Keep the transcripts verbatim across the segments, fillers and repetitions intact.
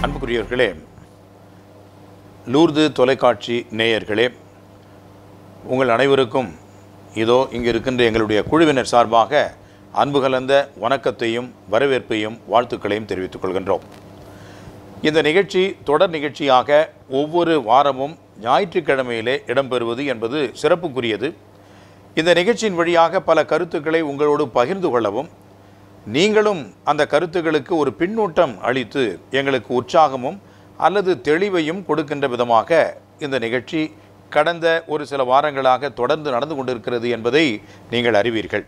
அன்புக்குரியவர்களே, லூர்து தொலைக்காட்சி நேயர்களே, உங்கள் அனைவருக்கும் இதோ இங்கு இருக்கின்ற எங்களுடைய குழுவினர் சார்பாக அன்பு கலந்த வணக்கத்தையும் வரவேற்பையும் வாழ்த்துக்களையும் தெரிவித்துக் கொள்கின்றோம். இந்த நிகழ்ச்சி தொடர் நிகழ்ச்சியாக ஒவ்வொரு வாரமும் ஞாயிற்றுக்கிழமையிலே இடம்பெறுவது என்பது சிறப்புக்குரியது. இந்த நிகழ்ச்சியின் வழியாக பல கருத்துக்களை உங்களோடு பகிர்ந்து கொள்ளவும், நீங்களும் அந்த கருத்துக்களுக்கு ஒரு பின்னூட்டம் அளித்து எங்களுக்கு உற்சாகமும் அல்லது தெளிவையும் கொடுக்கின்ற விதமாக இந்த நிகழ்ச்சி கடந்த ஒரு சில வாரங்களாக தொடர்ந்து நடந்து கொண்டிருக்கிறது என்பதை நீங்கள் அறிவீர்கள்.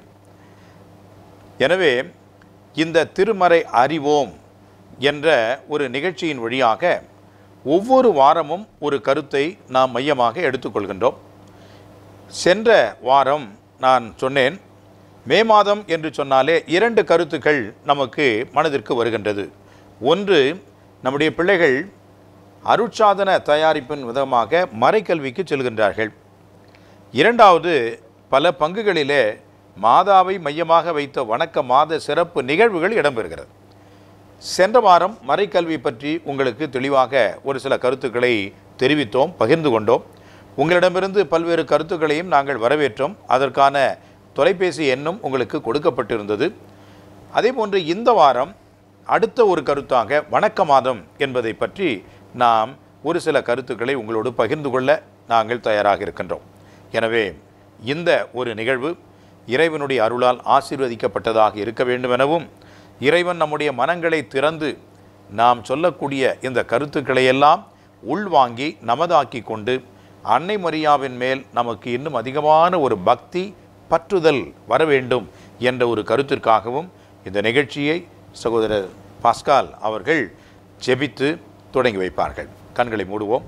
எனவே இந்த திருமறை அறிவோம் என்ற ஒரு நிகழ்ச்சியின் வழியாக ஒவ்வொரு வாரமும் ஒரு கருத்தை நாம் மையமாக எடுத்துக்கொள்கின்றோம். சென்ற வாரம் நான் சொன்னேன், மே மாதம் என்று சொன்னாலே இரண்டு கருத்துக்கள் நமக்கு மனதிற்கு வருகின்றது. ஒன்று, நம்முடைய பிள்ளைகள் அருட்சாதன தயாரிப்பின் விதமாக மறைக்கல்விக்கு செல்கின்றார்கள். இரண்டாவது, பல பங்குகளிலே மாதாவை மையமாக வைத்த வணக்க மாத சிறப்பு நிகழ்வுகள் இடம்பெறுகிறது. சென்ற வாரம் மறைக்கல்வி பற்றி உங்களுக்கு தெளிவாக ஒரு சில கருத்துக்களை தெரிவித்தோம், பகிர்ந்து கொண்டோம். உங்களிடமிருந்து பல்வேறு கருத்துக்களையும் நாங்கள் வரவேற்றோம். அதற்கான தொலைபேசி எண்ணும் உங்களுக்கு கொடுக்கப்பட்டிருந்தது. அதே போன்று இந்த வாரம் அடுத்த ஒரு கருத்தாக வணக்க மாதம் என்பதை பற்றி நாம் ஒரு சில கருத்துக்களை உங்களோடு பகிர்ந்து கொள்ள நாங்கள் தயாராக இருக்கின்றோம். எனவே இந்த ஒரு நிகழ்வு இறைவனுடைய அருளால் ஆசீர்வதிக்கப்பட்டதாக இருக்க வேண்டுமெனவும், இறைவன் நம்முடைய மனங்களை திறந்து நாம் சொல்லக்கூடிய இந்த கருத்துக்களை எல்லாம் உள்வாங்கி நமதாக்கி கொண்டு அன்னை மரியாவின் மேல் நமக்கு இன்னும் அதிகமான ஒரு பக்தி பற்றுதல் வர வேண்டும் என்ற ஒரு கருத்திற்காகவும் இந்த நிகழ்ச்சியை சகோதரர் பாஸ்கால் அவர்கள் ஜெபித்து தொடங்கி வைப்பார்கள். கண்களை மூடுவோம்.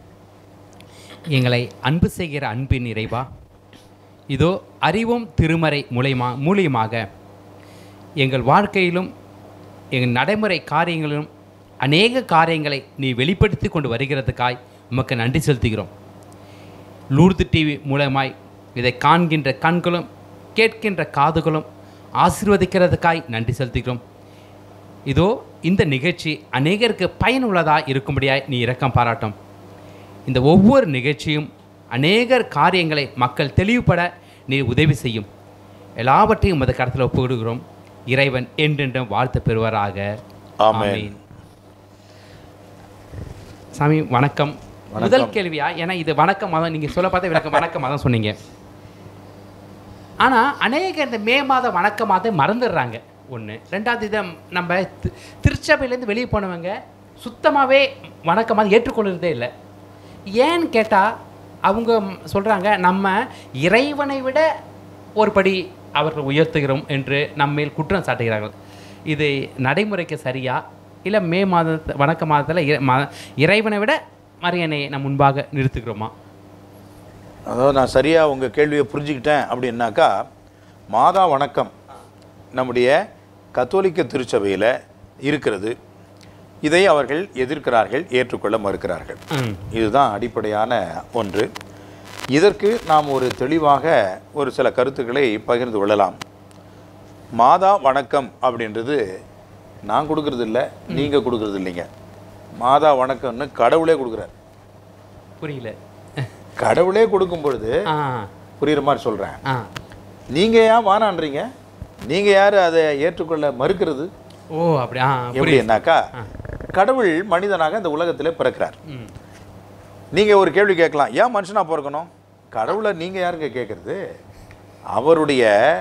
எங்களை அன்பு செய்கிற அன்பின் இறைவா, இதோ அறிவும் திருமறை மூலமா மூலியமாக எங்கள் வாழ்க்கையிலும் எங்கள் நடைமுறை காரியங்களிலும் அநேக காரியங்களை நீ வெளிப்படுத்தி கொண்டு வருகிறதுக்காய் உமக்கு நன்றி செலுத்துகிறோம். லூர்து டிவி மூலமாய் இதை காண்கின்ற கண்களும் கேட்கின்ற காதுகளும் ஆசீர்வதிக்கிறதுக்காய் நன்றி செலுத்துகிறோம். இதோ இந்த நிகழ்ச்சி அநேகருக்கு பயனுள்ளதாக இருக்கும்படியாய் நீ இரக்கம் பாராட்டும். இந்த ஒவ்வொரு நிகழ்ச்சியும் அநேகர் காரியங்களை மக்கள் தெளிவுபட நீ உதவி செய்யும். எல்லாவற்றையும் உமது கருத்தில் ஒப்புவிடுகிறோம். இறைவன் என்றென்றும் வாழ்த்து பெறுவாராக. ஆமென். சாமி வணக்கம். முதல் கேள்வியா, ஏன்னா இது வணக்கம் மதம், நீங்கள் சொல்ல பார்த்தா விளக்கம் வணக்க மதம் சொன்னீங்க. ஆனால் அநேக இந்த மே மாதம் வணக்க மாதம் மறந்துடுறாங்க. ஒன்று. ரெண்டாவது, இதை நம்ம திருச்சபையிலேருந்து வெளியே போனவங்க சுத்தமாகவே வணக்க மாதம் ஏற்றுக்கொள்கிறதே இல்லை. ஏன்னு கேட்டால் அவங்க சொல்கிறாங்க, நம்ம இறைவனை விட ஒரு படி அவர்கள் உயர்த்துகிறோம் என்று நம்மேல் குற்றம் சாட்டுகிறார்கள். இது நடைமுறைக்கு சரியா, இல்லை மே மாத வணக்க மாதத்தில் இறைவனை விட மரியனை நம் முன்பாக நிறுத்துக்கிறோமா? அதாவது நான் சரியாக உங்கள் கேள்வியை புரிஞ்சுக்கிட்டேன் அப்படின்னாக்கா, மாதா வணக்கம் நம்முடைய கத்தோலிக்க திருச்சபையில் இருக்கிறது. இதை அவர்கள் எதிர்க்கிறார்கள், ஏற்றுக்கொள்ள மறுக்கிறார்கள். இதுதான் அடிப்படையான ஒன்று. இதற்கு நாம் ஒரு தெளிவாக ஒரு சில கருத்துக்களை பகிர்ந்து கொள்ளலாம். மாதா வணக்கம் அப்படின்றது நான் கொடுக்கறது இல்லை, நீங்கள் கொடுக்கறது இல்லைங்க. மாதா வணக்கம்னு கடவுளே கொடுக்குறார். புரியல. கடவுளே கொடுக்கும் பொழுது புரியுற மாதிரி சொல்கிறேன். நீங்கள் ஏன் வானான்றீங்க? நீங்கள் யார் அதை ஏற்றுக்கொள்ள மறுக்கிறது? ஓ அப்படி எப்படின்னாக்கா, கடவுள் மனிதனாக இந்த உலகத்தில் பிறக்கிறார். நீங்கள் ஒரு கேள்வி கேட்கலாம், ஏன் மனுஷனாக பிறக்கணும்? கடவுளை நீங்கள் யாருங்க கேட்குறது? அவருடைய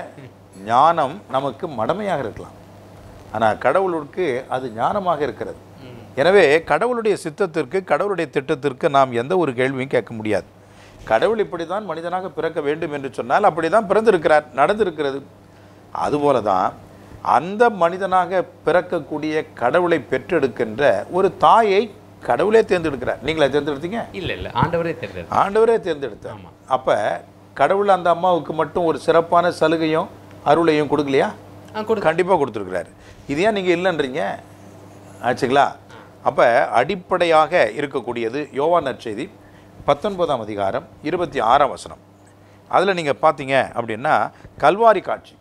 ஞானம் நமக்கு மடமையாக இருக்கலாம், ஆனால் கடவுளுக்கு அது ஞானமாக இருக்கிறது. எனவே கடவுளுடைய சித்தத்திற்கு, கடவுளுடைய திட்டத்திற்கு நாம் எந்த ஒரு கேள்வியும் கேட்க முடியாது. கடவுள் இப்படி தான் மனிதனாக பிறக்க வேண்டும் என்று சொன்னால் அப்படி தான் பிறந்திருக்கிறார், நடந்திருக்கிறது. அதுபோல தான் அந்த மனிதனாக பிறக்கக்கூடிய கடவுளை பெற்றெடுக்கின்ற ஒரு தாயை கடவுளே தேர்ந்தெடுக்கிறார். நீங்களே தேர்ந்தெடுத்தீங்க? இல்லை இல்லை, ஆண்டவரே தேர்ந்தெடுத்தார். ஆண்டவரே தேர்ந்தெடுத்தார். அப்போ கடவுள் அந்த அம்மாவுக்கு மட்டும் ஒரு சிறப்பான சலுகையும் அருளையும் கொடுக்கலையா? கண்டிப்பாக கொடுத்துருக்கிறாரு. இது ஏன் நீங்கள் இல்லைன்றீங்க? ஆச்சுங்களா? அப்போ அடிப்படையாக இருக்கக்கூடியது யோவான் நற்செய்தி பத்தொன்பதாம் அதிகாரம் இருபத்தி ஆறாம் வசனம். அதில் நீங்கள் பார்த்தீங்க அப்படின்னா கல்வாரி காட்சி,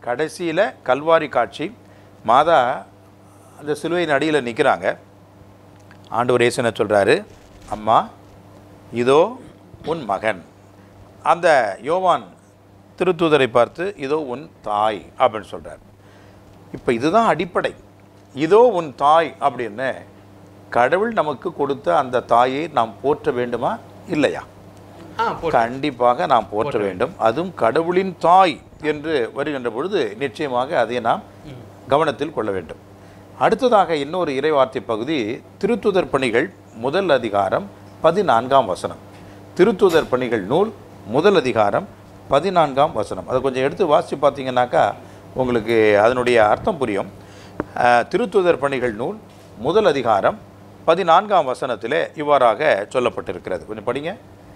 கடைசியில் கல்வாரி காட்சி, மாதா அந்த சிலுவையின் அடியில் நிற்கிறாங்க. ஆண்டவர் இயேசு என்ன சொல்கிறாரு? அம்மா இதோ உன் மகன். அந்த யோவான் திருத்தூதரை பார்த்து இதோ உன் தாய் அப்படின்னு சொல்கிறார். இப்போ இதுதான் அடிப்படை. இதோ உன் தாய் அப்படின்னு கடவுள் நமக்கு கொடுத்த அந்த தாயை நாம் போற்ற வேண்டுமா இல்லையா? கண்டிப்பாக நாம் போற்ற வேண்டும். அதுவும் கடவுளின் தாய் என்று வருகின்ற பொழுது நிச்சயமாக அதை நாம் கவனத்தில் கொள்ள வேண்டும். அடுத்ததாக இன்னொரு இறைவார்த்தை பகுதி திருத்தூதர் பணிகள் முதல் அதிகாரம் பதினான்காம் வசனம். திருத்தூதர் பணிகள் நூல் முதல் அதிகாரம் பதினான்காம் வசனம். அதை கொஞ்சம் எடுத்து வாசித்து பார்த்தீங்கன்னாக்கா உங்களுக்கு அதனுடைய அர்த்தம் புரியும். திருத்தூதர் பணிகள் நூல் முதல் அதிகாரம் பதினான்காம் வசனத்திலே இவ்வாறாக சொல்லப்பட்டிருக்கிறது. கொஞ்சம் படிங்க.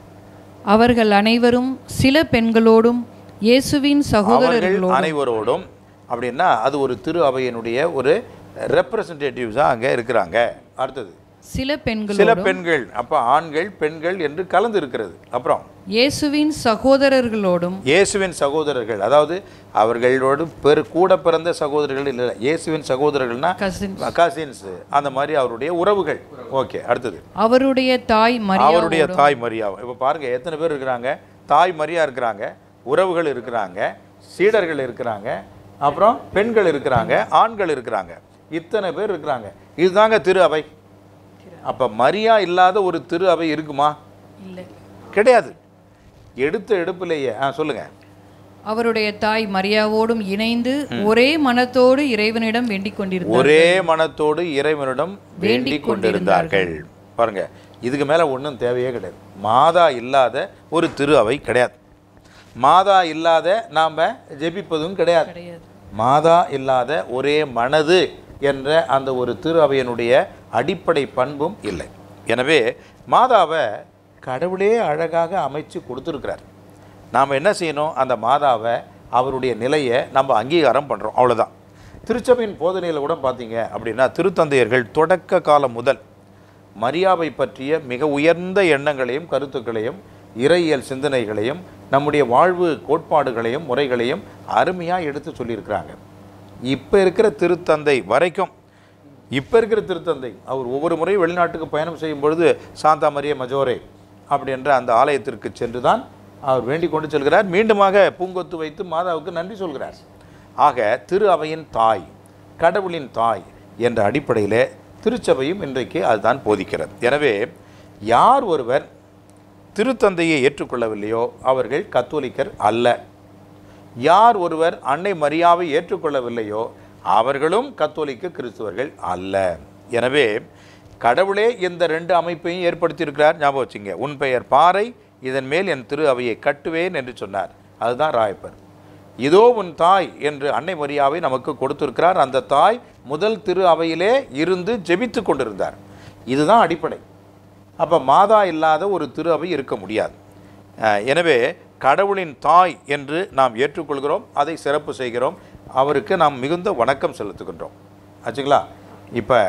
அவர்கள் அனைவரும் சில பெண்களோடும் இயேசுவின் சகோதரர்களோடும் அனைவரோடும் அப்படின்னா அது ஒரு திரு அவையினுடைய ஒரு ரெப்ரசன்டேட்டிவ்ஸாக அங்கே இருக்கிறாங்க. அடுத்தது சில பெண்கள் சில பெண்கள், அப்போ ஆண்கள் பெண்கள் என்று கலந்து இருக்கிறது. அப்புறம் இயேசுவின் சகோதரர்களோடும் இயேசுவின் சகோதரர்கள், அதாவது அவர்களோடு பெரு கூட பிறந்த சகோதரர்கள் இல்லை, இயேசுவின் சகோதரர்கள்னா கசின்ஸ், அந்த மாதிரி அவருடைய உறவுகள். ஓகே, அடுத்தது அவருடைய தாய் மரியா அவருடைய தாய் மரியா. இப்போ பாருங்க எத்தனை பேர் இருக்கிறாங்க? தாய் மரியா இருக்கிறாங்க, உறவுகள் இருக்கிறாங்க, சீடர்கள் இருக்கிறாங்க, அப்புறம் பெண்கள் இருக்கிறாங்க, ஆண்கள் இருக்கிறாங்க, இத்தனை பேர் இருக்கிறாங்க. இதுதாங்க திரு அவை. அப்போ மரியா இல்லாத ஒரு திரு அவை இருக்குமா? இல்லை, கிடையாது. எடுத்த எடுப்பிலேயே ஆ சொல்லுங்க. அவருடைய தாய் மரியாவோடும் இணைந்து ஒரே மனத்தோடு இறைவனிடம் வேண்டிக் கொண்டிருந்தார்கள். ஒரே மனத்தோடு இறைவனிடம் வேண்டிக் கொண்டிருந்தார்கள். பாருங்க, இதுக்கு மேலே ஒன்றும் தேவையே கிடையாது. மாதா இல்லாத ஒரு திரு அவை கிடையாது. மாதா இல்லாத நாம் ஜெபிப்பதும் கிடையாது. மாதா இல்லாத ஒரே மனது என்ற அந்த ஒரு திரு அவையினுடைய அடிப்படை பண்பும் இல்லை. எனவே மாதாவை கடவுளே அழகாக அமைச்சு கொடுத்துருக்கிறார். நாம் என்ன செய்யணும்? அந்த மாதாவை அவருடைய நிலையை நம்ம அங்கீகாரம் பண்ணுறோம், அவ்வளோதான். திருச்சபையின் போதனையில் கூட பார்த்தீங்க அப்படின்னா திருத்தந்தையர்கள் தொடக்க காலம் முதல் மரியாவை பற்றிய மிக உயர்ந்த எண்ணங்களையும் கருத்துக்களையும் இறையியல் சிந்தனைகளையும் நம்முடைய வாழ்வு கோட்பாடுகளையும் முறைகளையும் அருமையாக எடுத்து சொல்லியிருக்கிறாங்க. இப்போ இருக்கிற திருத்தந்தை வரைக்கும், இப்போ இருக்கிற திருத்தந்தை அவர் ஒவ்வொரு முறையும் வெளிநாட்டுக்கு பயணம் செய்யும் பொழுது சாந்தா மரியா மஜோரே அப்படின்ற அந்த ஆலயத்திற்கு சென்று தான் அவர் வேண்டிக் கொண்டு செல்கிறார். மீண்டுமாக பூங்கொத்து வைத்து மாதாவுக்கு நன்றி சொல்கிறார். ஆக திரு அவையின் தாய், கடவுளின் தாய் என்ற அடிப்படையில் திருச்சபையும் இன்றைக்கு அதுதான் போதிக்கிறது. எனவே யார் ஒருவர் திருத்தந்தையை ஏற்றுக்கொள்ளவில்லையோ அவர்கள் கத்தோலிக்கர் அல்ல. யார் ஒருவர் அன்னை மரியாவை ஏற்றுக்கொள்ளவில்லையோ அவர்களும் கத்தோலிக்க கிறிஸ்துவர்கள் அல்ல. எனவே கடவுளே இந்த ரெண்டு அமைப்பையும் ஏற்படுத்தியிருக்கிறார். ஞாபகம் வச்சுங்க. உன் பெயர் பாறை, இதன் மேல் என் திரு அவையை கட்டுவேன் என்று சொன்னார். அதுதான் ராயப்பர். இதோ உன் தாய் என்று அன்னை மரியாவை நமக்கு கொடுத்திருக்கிறார். அந்த தாய் முதல் திரு அவையிலே இருந்து ஜெபித்து கொண்டிருந்தார். இதுதான் அடிப்படை. அப்போ மாதா இல்லாத ஒரு திரு அவை இருக்க முடியாது. எனவே கடவுளின் தாய் என்று நாம் ஏற்றுக்கொள்கிறோம், அதை சிறப்பு செய்கிறோம், அவருக்கு நாம் மிகுந்த வணக்கம் செலுத்துகின்றோம். ஆச்சுங்களா? இப்போ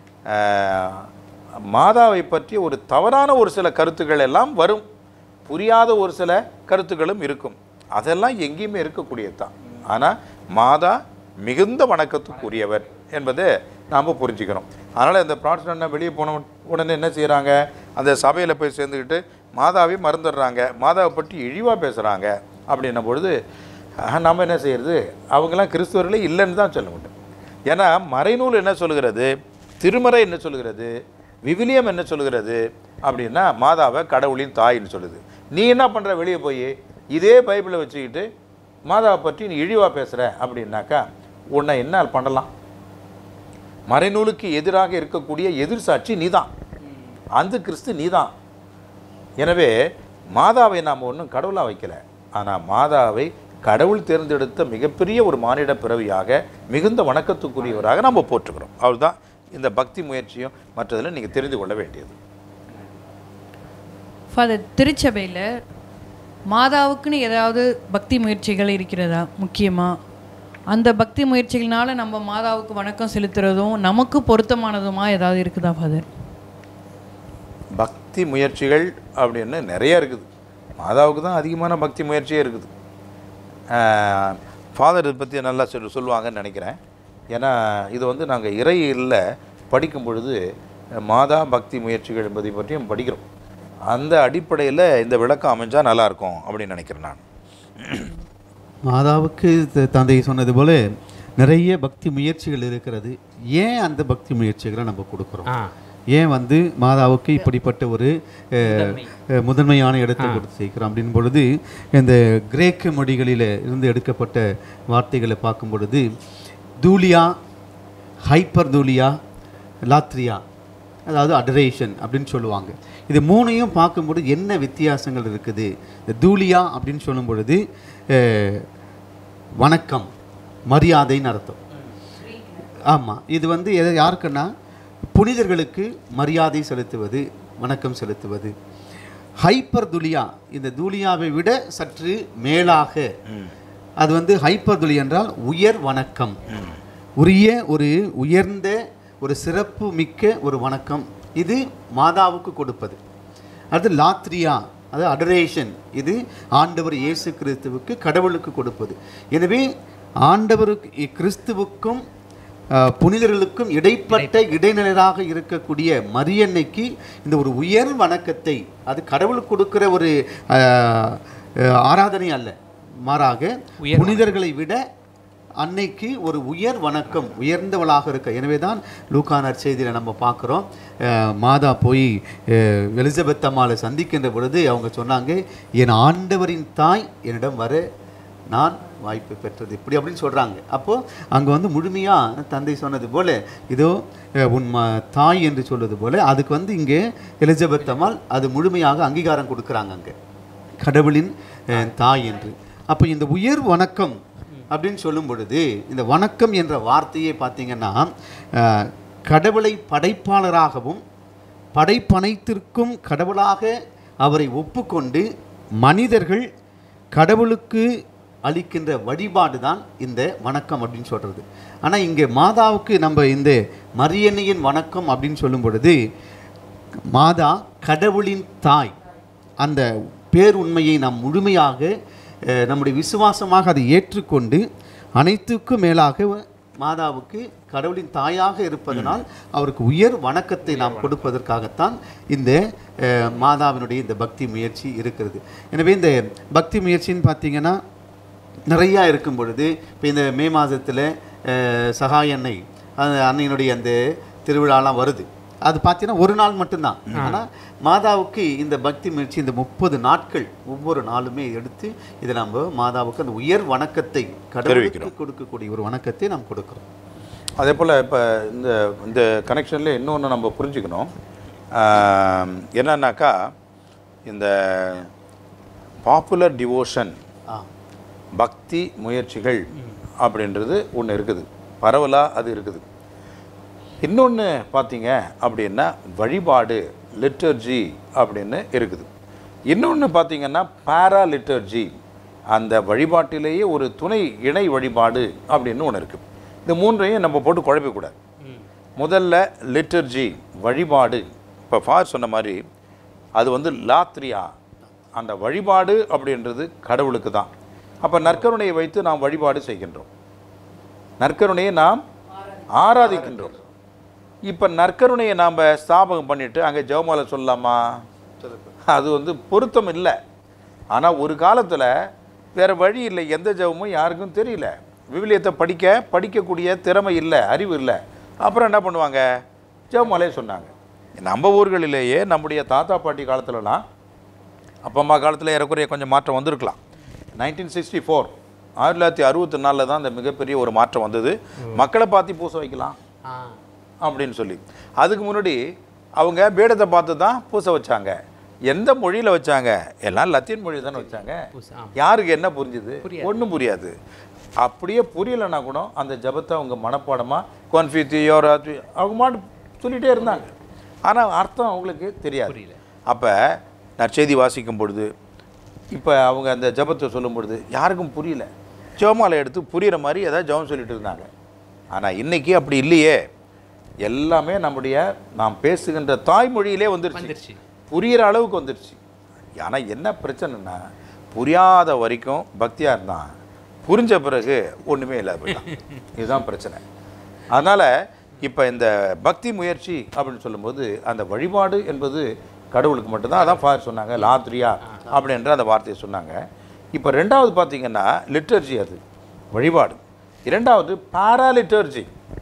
மாதாவை பற்றி ஒரு தவறான ஒரு சில கருத்துக்கள் எல்லாம் வரும், புரியாத ஒரு சில கருத்துக்களும் இருக்கும். அதெல்லாம் எங்கேயுமே இருக்கக்கூடியது தான். ஆனால் மாதா மிகுந்த வணக்கத்துக்குரியவர் என்பதை நாம் புரிஞ்சுக்கிறோம். அதனால் இந்த ப்ராட்டஸ்டன்ட்னா வெளியே போன உடனே என்ன செய்கிறாங்க? அந்த சபையில் போய் சேர்ந்துக்கிட்டு மாதாவே மறந்துடுறாங்க, மாதாவை பற்றி இழிவாக பேசுகிறாங்க. அப்படின்னும் பொழுது நம்ம என்ன செய்கிறது? அவங்களாம் கிறிஸ்துவர்களே இல்லைன்னு தான் சொல்ல முடியும். ஏன்னா மறைநூல் என்ன சொல்கிறது, திருமறை என்ன சொல்கிறது, விவிலியம் என்ன சொல்கிறது அப்படின்னா மாதாவை கடவுளின் தாயின்னு சொல்லுது. நீ என்ன பண்ணுற? வெளியே போய் இதே பைபிளை வச்சுக்கிட்டு மாதாவை பற்றி நீ இழிவாக பேசுகிற அப்படின்னாக்கா உன்னை என்ன பண்ணலாம்? மறைநூலுக்கு எதிராக இருக்கக்கூடிய எதிர் சாட்சி நீதான், அந்த கிறிஸ்து நீதான். எனவே மாதாவை நாம் ஒன்றும் கடவுளாக வைக்கலை, ஆனால் மாதாவை கடவுள் தேர்ந்தெடுத்த மிகப்பெரிய ஒரு மானிட பிறவியாக மிகுந்த வணக்கத்துக்குரியவராக நம்ம போற்றுக்கிறோம். அவள்தான் இந்த பக்தி முயற்சியும் மற்றதில் நீங்கள் தெரிந்து கொள்ள வேண்டியது. ஃபாதர், திருச்சபையில் மாதாவுக்குன்னு ஏதாவது பக்தி முயற்சிகள் இருக்கிறதா? முக்கியமாக அந்த பக்தி முயற்சிகள்னால நம்ம மாதாவுக்கு வணக்கம் செலுத்துறதும் நமக்கு பொருத்தமானதுமா ஏதாவது இருக்குதா ஃபாதர்? பக்தி முயற்சிகள் அப்படின்னு நிறைய இருக்குது. மாதாவுக்கு தான் அதிகமான பக்தி முயற்சியே இருக்குது. ஃபாதர் இதை பற்றி நல்லா சொல் சொல்லுவாங்கன்னு நினைக்கிறேன். ஏன்னா இது வந்து நாங்கள் இறையில் படிக்கும் பொழுது மாதா பக்தி முயற்சிகள் என்பதை பற்றியும் படிக்கிறோம். அந்த அடிப்படையில் இந்த விளக்கம் அமைஞ்சால் நல்லாயிருக்கும் அப்படின்னு நினைக்கிறேன் நான். மாதாவுக்கு த- தந்தை சொன்னது போல நிறைய பக்தி முயற்சிகள் இருக்கிறது. ஏன் அந்த பக்தி முயற்சிகளை நம்ம கொடுக்குறோம்? ஆ ஏன் வந்து மாதாவுக்கு இப்படிப்பட்ட ஒரு அஹ், அஹ், முதன்மையான இடத்தை கொடுத்து சேர்க்கிறோம் அப்படின் பொழுது, இந்த கிரேக்க மொழிகளில் இருந்து எடுக்கப்பட்ட வார்த்தைகளை பார்க்கும் பொழுது தூலியா, ஹைப்பர் தூலியா, லாத்ரியா, அதாவது அடரேஷன் அப்படின்னு சொல்லுவாங்க. இது மூணையும் பார்க்கும்போது என்ன வித்தியாசங்கள் இருக்குது? இந்த தூலியா அப்படின்னு சொல்லும் பொழுது அஹ், வணக்கம், மரியாதைன்னு அர்த்தம். ஆமாம், இது வந்து எதை யாருக்குன்னா புனிதர்களுக்கு மரியாதை செலுத்துவது, வணக்கம் செலுத்துவது. ஹைப்பர் துலியா, இந்த தூலியாவை விட சற்று மேலாக, அது வந்து ஹைப்பர் துலி என்றால் உயர் வணக்கம், உரிய ஒரு உயர்ந்த ஒரு சிறப்பு மிக்க ஒரு வணக்கம், இது மாதாவுக்கு கொடுப்பது. அது லாத்ரியா, அது அடரேஷன், இது ஆண்டவர் இயேசு கிறிஸ்துவுக்கு கடவுளுக்கு கொடுப்பது. எனவே ஆண்டவருக்கு கிறிஸ்துவுக்கும் அஹ், புனிதர்களுக்கும் இடைப்பட்ட இடைநிலையாக இருக்கக்கூடிய மரியன்னைக்கு இந்த ஒரு உயர் வணக்கத்தை, அது கடவுளுக்கு கொடுக்கிற ஒரு அஹ், அஹ், ஆராதனை அல்ல, மாறாக புனிதர்களை விட அன்னைக்கு ஒரு உயர் வணக்கம், உயர்ந்தவளாக இருக்க. எனவே தான் லூக்கா நற்செய்தியில் நம்ம பார்க்குறோம், மாதா போய் அஹ், எலிசபெத் அம்மாவை சந்திக்கின்ற பொழுது அவங்க சொன்னாங்க, என் ஆண்டவரின் தாய் என்னிடம் வர நான் வாய்ப்பு பெற்றது, இப்படி அப்படின்னு சொல்கிறாங்க. அப்போது அங்கே வந்து முழுமையாக தந்தை சொன்னது போல், இதோ அஹ், உன் ம தாய் என்று சொல்வது போல், அதுக்கு வந்து இங்கே எலிசபெத் அம்மாள் அது முழுமையாக அங்கீகாரம் கொடுக்குறாங்க அங்கே, கடவுளின் அஹ், தாய் என்று. அப்போ இந்த உயர் வணக்கம் அப்படின்னு சொல்லும் பொழுது, இந்த வணக்கம் என்ற வார்த்தையை பார்த்தீங்கன்னா அஹ், கடவுளை படைப்பாளராகவும் படைப்பனைத்திற்கும் கடவுளாக அவரை ஒப்புக்கொண்டு மனிதர்கள் கடவுளுக்கு அளிக்கின்ற வழிபாடு தான் இந்த வணக்கம் அப்படின்னு சொல்கிறது. ஆனால் இங்கே மாதாவுக்கு நம்ம இந்த மரியன்னையின் வணக்கம் அப்படின்னு சொல்லும் பொழுது, மாதா கடவுளின் தாய், அந்த பேருண்மையை நாம் முழுமையாக அஹ், நம்முடைய விசுவாசமாக அதை ஏற்றுக்கொண்டு அனைத்துக்கும் மேலாக மாதாவுக்கு கடவுளின் தாயாக இருப்பதனால் அவருக்கு உயர் வணக்கத்தை நாம் கொடுப்பதற்காகத்தான் இந்த அஹ், மாதாவினுடைய இந்த பக்தி முயற்சி இருக்கிறது. எனவே இந்த பக்தி முயற்சின்னு பார்த்தீங்கன்னா நிறையா இருக்கும் பொழுது, இப்போ இந்த மே மாதத்தில் சகாய அன்னை, அந்த அன்னையினுடைய அந்த திருவிழாலாம் வருது. அது பார்த்தீங்கன்னா ஒரு நாள் மட்டும்தான். ஆனால் மாதாவுக்கு இந்த பக்தி முயற்சி இந்த முப்பது நாட்கள் ஒவ்வொரு நாளுமே எடுத்து இதை நம்ம மாதாவுக்கு அந்த உயர் வணக்கத்தை, கடவுளுக்கு கொடுக்கக்கூடிய ஒரு வணக்கத்தை நாம் கொடுக்குறோம். அதே போல் இப்போ இந்த இந்த கனெக்ஷனில் இன்னொன்று நம்ம புரிஞ்சுக்கணும். ஆஹ், என்னன்னாக்கா இந்த பாப்புலர் டிவோஷன், ஆ பக்தி முயற்சிகள் அப்படின்றது ஒன்று இருக்குது, பரவலாக அது இருக்குது. இன்னொன்று பார்த்தீங்க அப்படின்னா வழிபாடு, லிட்டர்ஜி அப்படின்னு இருக்குது. இன்னொன்று பார்த்தீங்கன்னா பாரா லிட்டர்ஜி, அந்த வழிபாட்டிலேயே ஒரு துணை இணை வழிபாடு அப்படின்னு ஒன்று இருக்குது. இந்த மூன்றையும் நம்ம போட்டு குழப்பிக்கூடாது. முதல்ல லிட்டர்ஜி, வழிபாடு. இப்போ ஃபார் சொன்ன மாதிரி அது வந்து லாத்ரியா, அந்த வழிபாடு அப்படின்றது கடவுளுக்கு தான். அப்போ நற்கருணையை வைத்து நாம் வழிபாடு செய்கின்றோம், நற்கருணையை நாம் ஆராதிக்கின்றோம். இப்போ நற்கருணையை நாம் ஸ்தாபகம் பண்ணிவிட்டு அங்கே ஜெபமாலை சொல்லலாமா? அது வந்து பொருத்தம் இல்லை. ஆனால் ஒரு காலத்தில் வேறு வழி இல்லை, எந்த ஜெபமும் யாருக்கும் தெரியல, விவிலியத்தை படிக்க படிக்கக்கூடிய திறமை இல்லை, அறிவு இல்லை. அப்புறம் என்ன பண்ணுவாங்க? ஜெபமாலையே சொன்னாங்க. நம்ம ஊர்களிலேயே நம்முடைய தாத்தா பாட்டி காலத்துலலாம், அப்பா அம்மா காலத்தில் ஏறக்குறைய கொஞ்சம் மாற்றம் வந்திருக்கலாம். நைன்டீன் சிக்ஸ்டி ஃபோர் ஆயிரத்தி தொள்ளாயிரத்தி அறுபத்தி நாலில் தான் அந்த மிகப்பெரிய ஒரு மாற்றம் வந்தது. மக்களை பார்த்து பூசை வைக்கலாம் அப்படின்னு சொல்லி. அதுக்கு முன்னாடி அவங்க பீடத்தை பார்த்து தான் பூசை வச்சாங்க. எந்த மொழியில் வச்சாங்க? எல்லாம் லத்தீன் மொழி தானே வச்சாங்க. யாருக்கு என்ன புரிஞ்சுது? ஒன்றும் புரியாது. அப்படியே புரியலைன்னா கூட அந்த ஜபத்தை அவங்க மனப்பாடமாக கொன்ஃபியூத்தியோர் அவங்க மாட்டு சொல்லிகிட்டே இருந்தாங்க. ஆனால் அர்த்தம் அவங்களுக்கு தெரியாது. அப்போ நற்செய்தி வாசிக்கும் பொழுது, இப்போ அவங்க அந்த ஜபத்தை சொல்லும் பொழுது யாருக்கும் புரியல. ஜெபமாலை எடுத்து புரிகிற மாதிரி ஏதாவது ஜெபம் சொல்லிட்டு இருந்தாங்க. ஆனால் இன்றைக்கி அப்படி இல்லையே. எல்லாமே நம்முடைய நாம் பேசுகின்ற தாய்மொழியிலே வந்துருச்சு, புரிகிற அளவுக்கு வந்துருச்சு. ஆனால் என்ன பிரச்சனைன்னா, புரியாத வரைக்கும் பக்தியாக இருந்தான், புரிஞ்ச பிறகு ஒன்றுமே இல்லாத போயிட்டான். இதுதான் பிரச்சனை. அதனால் இப்போ இந்த பக்தி முயற்சி அப்படின்னு சொல்லும்போது அந்த வழிபாடு என்பது கடவுளுக்கு மட்டும்தான். அதான் ஃபாதர் சொன்னாங்க லாத்ரியா அப்படின்ற அந்த வார்த்தையை சொன்னாங்க. இப்போ ரெண்டாவது பார்த்தீங்கன்னா லிட்டர்ஜி, அது வழிபாடு. இரண்டாவது பாராலிட்டர்ஜி,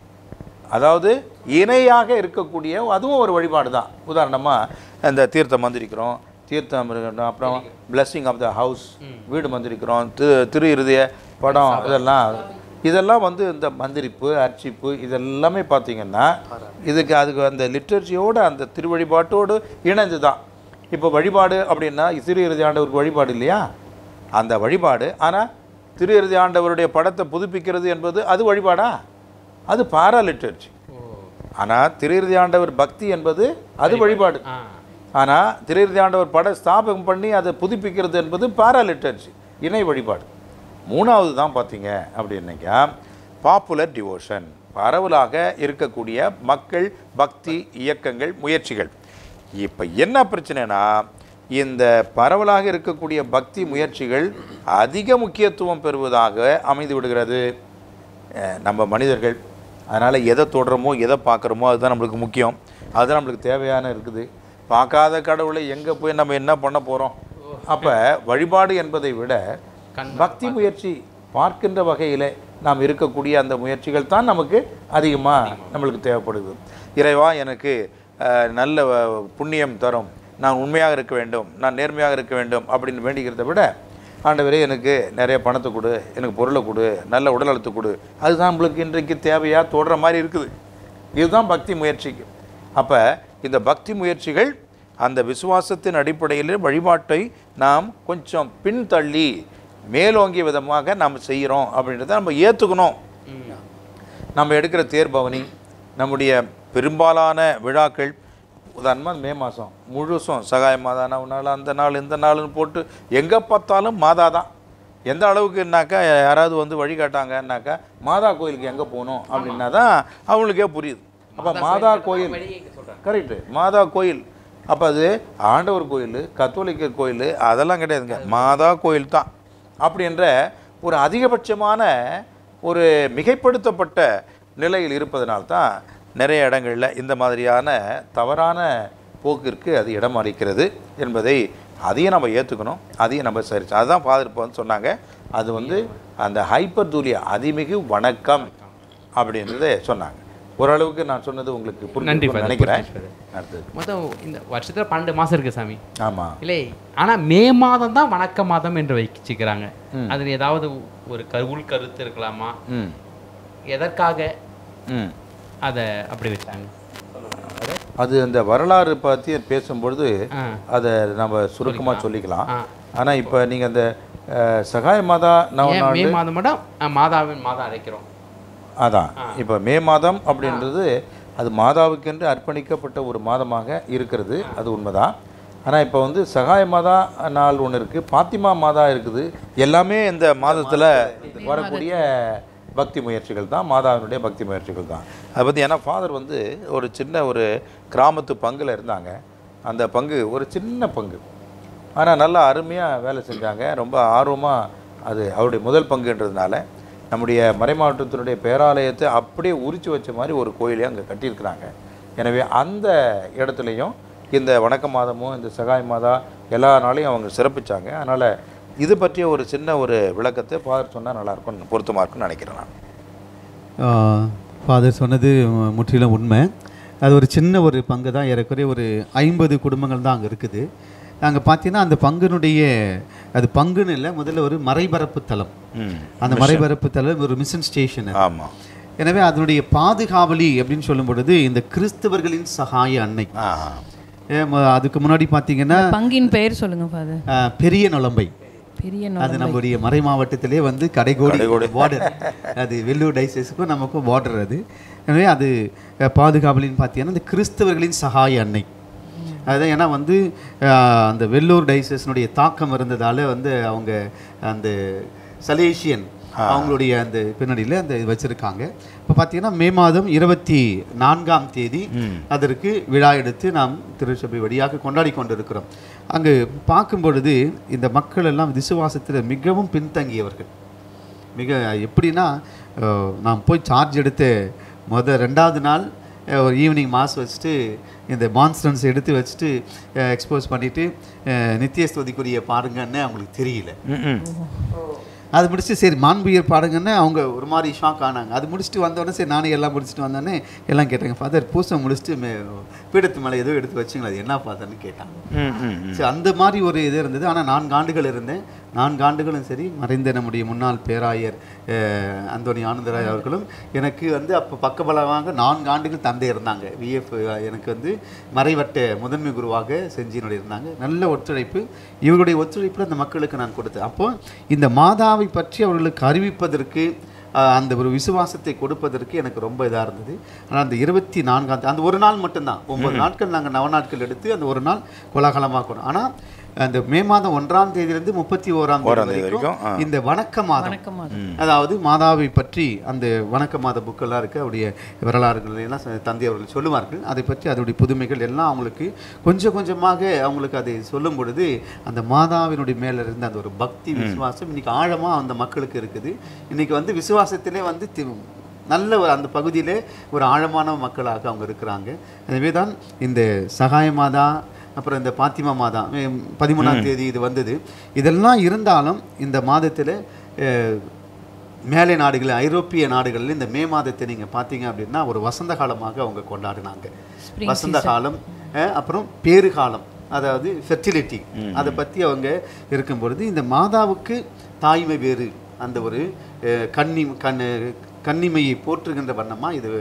அதாவது இணையாக இருக்கக்கூடிய அதுவும் ஒரு வழிபாடு தான். உதாரணமாக இந்த தீர்த்தம் மந்திரிக்கிறோம், தீர்த்தம் இருக்கட்டும், அப்புறம் பிளெஸ்ஸிங் ஆஃப் த ஹவுஸ், வீடு மந்திரிக்கிறோம், திரு திரு இருதய படம், இதெல்லாம் இதெல்லாம் வந்து இந்த மந்திரிப்பு அர்ச்சிப்பு இதெல்லாமே பார்த்திங்கன்னா இதுக்கு அதுக்கு அந்த லிட்டர்ஜியோடு அந்த திருவழிபாட்டோடு இணைந்து தான். இப்போ வழிபாடு அப்படின்னா திரு இறுதி ஆண்டவருக்கு வழிபாடு இல்லையா, அந்த வழிபாடு. ஆனால் திரு இறுதி ஆண்டவருடைய படத்தை புதுப்பிக்கிறது என்பது அது வழிபாடா? அது பாரா லிட்டர்ஜி. ஆனால் திரு இறுதி ஆண்டவர் பக்தி என்பது அது வழிபாடு. ஆனால் திரு இறுதி ஆண்டவர் பட ஸ்தாபகம் பண்ணி அதை புதுப்பிக்கிறது என்பது பாரா லிட்டர்ஜி, இணை வழிபாடு. மூணாவது தான் பார்த்தீங்க அப்படின்னாக்கா பாப்புலர் டிவோஷன், பரவலாக இருக்கக்கூடிய மக்கள் பக்தி இயக்கங்கள் முயற்சிகள். இப்போ என்ன பிரச்சனைனா இந்த பரவலாக இருக்கக்கூடிய பக்தி முயற்சிகள் அதிக முக்கியத்துவம் பெறுவதாக அமைந்து விடுகிறது நம்ம மனிதர்கள். அதனால் எதை தொடரமோ எதை பார்க்குறோமோ அதுதான் நம்மளுக்கு முக்கியம், அதுதான் நம்மளுக்கு தேவையான இருக்குது. பார்க்காத கடவுளை எங்கே போய் நம்ம என்ன பண்ண போகிறோம்? அப்போ வழிபாடு என்பதை விட பக்தி முயற்சி பார்க்கின்ற வகையில் நாம் இருக்கக்கூடிய அந்த முயற்சிகள் தான் நமக்கு அதிகமாக நம்மளுக்கு தேவைப்படுது. இறைவா எனக்கு நல்ல புண்ணியம் தரும், நான் உண்மையாக இருக்க வேண்டும், நான் நேர்மையாக இருக்க வேண்டும் அப்படின்னு வேண்டிக்கிறத விட ஆண்டவரே எனக்கு நிறைய பணத்தை கொடு, எனக்கு பொருளை கொடு, நல்ல உடல் நலத்தை கொடு, அதுதான் நம்மளுக்கு இன்றைக்கு தேவையாக தொடர மாதிரி இருக்குது. இதுதான் பக்தி முயற்சிக்கு. அப்போ இந்த பக்தி முயற்சிகள் அந்த விசுவாசத்தின் அடிப்படையில் வழிபாட்டை நாம் கொஞ்சம் பின்தள்ளி மேலோங்கிய விதமாக நாம் செய்கிறோம் அப்படின்றத நம்ம ஏற்றுக்கணும். நம்ம எடுக்கிற தேர்பவனி, நம்முடைய பெரும்பாலான விழாக்கள், உதாரணமாக மே மாதம் முழுசும் சகாய மாதானா நாள், அந்த நாள் இந்த நாள்னு போட்டு எங்கே பார்த்தாலும் மாதா தான். எந்த அளவுக்குனாக்கா யாராவது வந்து வழிகாட்டாங்கன்னாக்கா மாதா கோயிலுக்கு எங்கே போகணும் அப்படின்னா தான் அவங்களுக்கே புரியுது. அப்போ மாதா கோயில் கரெக்டு, மாதா கோயில். அப்போ அது ஆண்டவர் கோயில், கத்தோலிக்கர் கோயில் அதெல்லாம் கிடையாதுங்க, மாதா கோயில் தான் அப்படின்ற ஒரு அதிகபட்சமான ஒரு மிகைப்படுத்தப்பட்ட நிலையில் இருப்பதனால்தான் நிறைய இடங்களில் இந்த மாதிரியான தவறான போக்கிற்கு அது இடம் அளிக்கிறது என்பதை அதையும் நம்ம ஏற்றுக்கணும், அதையும் நம்ம சரி. அதுதான் ஃபாதர் இப்போ வந்து சொன்னாங்க, அது வந்து அந்த ஹைப்பர் தூலியா அதிமிகு வணக்கம் அப்படின்றத சொன்னாங்க. ஓரளவுக்கு நான் சொன்னது உங்களுக்கு புரிஞ்சு நினைக்கிறேன். மொத்தம் இந்த வருஷத்தில் பன்னெண்டு மாதம் இருக்குது சாமி. ஆமாம் இல்லை, ஆனால் மே மாதம் தான் வணக்க மாதம் என்று வச்சுக்கிறாங்க. அதில் ஏதாவது ஒரு கருவுள் கருத்து இருக்கலாமா? எதற்காக அதை அப்படி வச்சாங்க? அது அந்த வரலாறு பற்றி பேசும்பொழுது அதை நம்ம சுருக்கமாக சொல்லிக்கலாம். ஆனால் இப்போ நீங்கள் அந்த சகாய மாதா மே மாதம் மட்டும் மாதாவின் மாதா அழைக்கிறோம். அதான் இப்போ மே மாதம் அப்படின்றது அது மாதாவுக்கென்று அர்ப்பணிக்கப்பட்ட ஒரு மாதமாக இருக்கிறது, அது உண்மைதான். ஆனால் இப்போ வந்து சகாய மாதா நாள் ஒன்று இருக்குது, பாத்திமா மாதா இருக்குது. எல்லாமே இந்த மாதத்தில் வரக்கூடிய பக்தி முயற்சிகள் தான், மாதாவினுடைய பக்தி முயற்சிகள் தான். அதை பற்றி ஏன்னா ஃபாதர் வந்து ஒரு சின்ன ஒரு கிராமத்து பங்கில் இருந்தாங்க. அந்த பங்கு ஒரு சின்ன பங்கு, ஆனால் நல்லா அருமையாக வேலை செஞ்சாங்க, ரொம்ப ஆர்வமாக. அது அவருடைய முதல் பங்குன்றதுனால நம்முடைய மறைமாவட்டத்தினுடைய பேராலயத்தை அப்படியே உரிச்சு வச்ச மாதிரி ஒரு கோயிலையும் அங்கே கட்டியிருக்கிறாங்க. எனவே அந்த இடத்துலையும் இந்த வணக்க மாதமும் இந்த சகாய மாதா எல்லா நாளையும் அவங்க சிறப்பிச்சாங்க. அதனால் இது பற்றிய ஒரு சின்ன ஒரு விளக்கத்தை ஃபாதர் சொன்னால் நல்லாயிருக்கும், பொருத்தமாக இருக்குன்னு நினைக்கிறேன் நான். ஃபாதர் சொன்னது முற்றிலும் உண்மை. அது ஒரு சின்ன ஒரு பங்கு தான், ஏறக்குறைய ஒரு ஐம்பது குடும்பங்கள் தான் அங்கே இருக்குது. அங்கே பார்த்தீங்கன்னா அந்த பங்குனுடைய அது பங்குன்னு இல்லை, முதல்ல ஒரு மறைபரப்பு தளம். அந்த மறைபரப்பு தளம் ஒரு மிஷன் ஸ்டேஷன். ஆமாம். எனவே அதனுடைய பாதுகாவலி அப்படின்னு சொல்லும் பொழுது இந்த கிறிஸ்தவர்களின் சகாய அன்னை. அதுக்கு முன்னாடி பார்த்தீங்கன்னா பங்கின் பெயர் சொல்லுங்க ஃபாதர். பெரிய நொலம்பை. பெரிய அது நம்முடைய மறை மாவட்டத்திலே வந்து கடைகோடி பார்டர். அது வெள்ளூர் டைசஸுக்கும் நமக்கும் பார்டர் அது. எனவே அது பாதுகாவலின்னு பார்த்தீங்கன்னா இந்த கிறிஸ்தவர்களின் சகாய அன்னை. அதுதான் ஏன்னா வந்து அந்த வெள்ளூர் டைசஸ்னுடைய தாக்கம் இருந்ததால் வந்து அவங்க அந்த சலேஷியன் அவங்களுடைய அந்த பின்னணியில் அந்த வச்சுருக்காங்க. இப்போ பார்த்தீங்கன்னா மே மாதம் இருபத்தி நான்காம் தேதி அதற்கு விழா எடுத்து நாம் திருச்சபை வழியாக கொண்டாடி கொண்டு இருக்கிறோம். அங்கு பார்க்கும் பொழுது இந்த மக்கள் எல்லாம் விசுவாசத்தில் மிகவும் பின்தங்கியவர்கள். மிக எப்படின்னா நாம் போய் சார்ஜ் எடுத்த மொதல் ரெண்டாவது நாள் ஒரு ஈவினிங் மாஸ் வச்சுட்டு இந்த மான்ஸ்டன்ஸ் எடுத்து வச்சுட்டு எக்ஸ்போஸ் பண்ணிவிட்டு நித்திய ஸ்துதிக்குரிய பாருங்கன்னு அவங்களுக்கு தெரியல. அது முடிச்சுட்டு சரி மாண்புயர் பாடுங்கன்னு அவங்க ஒரு மாதிரி ஷாக் ஆனாங்க. அது முடிச்சுட்டு வந்தோடனே சரி நானே எல்லாம் முடிச்சுட்டு வந்தோடனே எல்லாம் கேட்டாங்க, ஃபாதர் பூசை முடிச்சுட்டு மே பீடத்து மேலே ஏதோ எடுத்து வச்சிங்களா, அது என்ன ஃபாதர்னு கேட்டாங்க. சரி அந்த மாதிரி ஒரு இது இருந்தது. ஆனால் நான்கு ஆண்டுகள் இருந்தேன். நான்கு ஆண்டுகளும் சரி மறைந்த நம்முடைய முன்னாள் பேராயர் அந்தோணி ஆனந்தராய் அவர்களும் எனக்கு வந்து அப்போ பக்கபலமாக நான்கு ஆண்டுகள் தந்தை இருந்தாங்க. விஎஃப் எனக்கு வந்து மறைவட்ட முதன்மை குருவாக செஞ்சினுடைய இருந்தாங்க. நல்ல ஒத்துழைப்பு. இவருடைய ஒத்துழைப்பில் அந்த மக்களுக்கு நான் கொடுத்தேன். அப்போ இந்த மாதாவை பற்றி அவர்களுக்கு அறிவிப்பதற்கு அந்த ஒரு விசுவாசத்தை கொடுப்பதற்கு எனக்கு ரொம்ப இதாக இருந்தது. ஆனால் அந்த இருபத்தி நான்காம் அந்த ஒரு நாள் மட்டும்தான், ஒன்பது நாட்கள் நாங்கள் நவ நாட்கள் எடுத்து அந்த ஒரு நாள் கோலாகலமாக கொண்டோம். ஆனால் அந்த மே மாதம் ஒன்றாம் தேதியிலிருந்து முப்பத்தி ஓராம் தேதி வரைக்கும் இந்த வணக்க மாதம், அதாவது மாதாவை பற்றி அந்த வணக்க மாத புக்கெல்லாம் இருக்குது. அவருடைய வரலாறுகள் எல்லாம் தந்தை அவர்கள் சொல்லுவார்கள். அதை பற்றி அதோடைய புதுமைகள் எல்லாம் அவங்களுக்கு கொஞ்சம் கொஞ்சமாக அவங்களுக்கு அதை சொல்லும் பொழுது அந்த மாதாவினுடைய மேலே இருந்த அந்த ஒரு பக்தி விசுவாசம் இன்னைக்கு ஆழமாக அந்த மக்களுக்கு இருக்குது. இன்னைக்கு வந்து விசுவாசத்திலே வந்து நல்ல ஒரு அந்த பகுதியிலே ஒரு ஆழமான மக்களாக அவங்க இருக்கிறாங்க. எனவே தான் இந்த சகாய மாதா, அப்புறம் இந்த பாத்திமா மாதா பதிமூணாம் தேதி இது வந்தது. இதெல்லாம் இருந்தாலும் இந்த மாதத்தில் மேலை நாடுகள், ஐரோப்பிய நாடுகளில் இந்த மே மாதத்தை நீங்கள் பார்த்தீங்க அப்படின்னா ஒரு வசந்த காலமாக அவங்க கொண்டாடினாங்க. வசந்த காலம், அப்புறம் பேறு காலம், அதாவது ஃபெர்டிலிட்டி, அதை பற்றி அவங்க இருக்கும் பொழுது இந்த மாதாவுக்கு தாய்மை வேறு அந்த ஒரு கன்னி கண் கன்னிமையை போற்றுகின்ற வண்ணமாக இது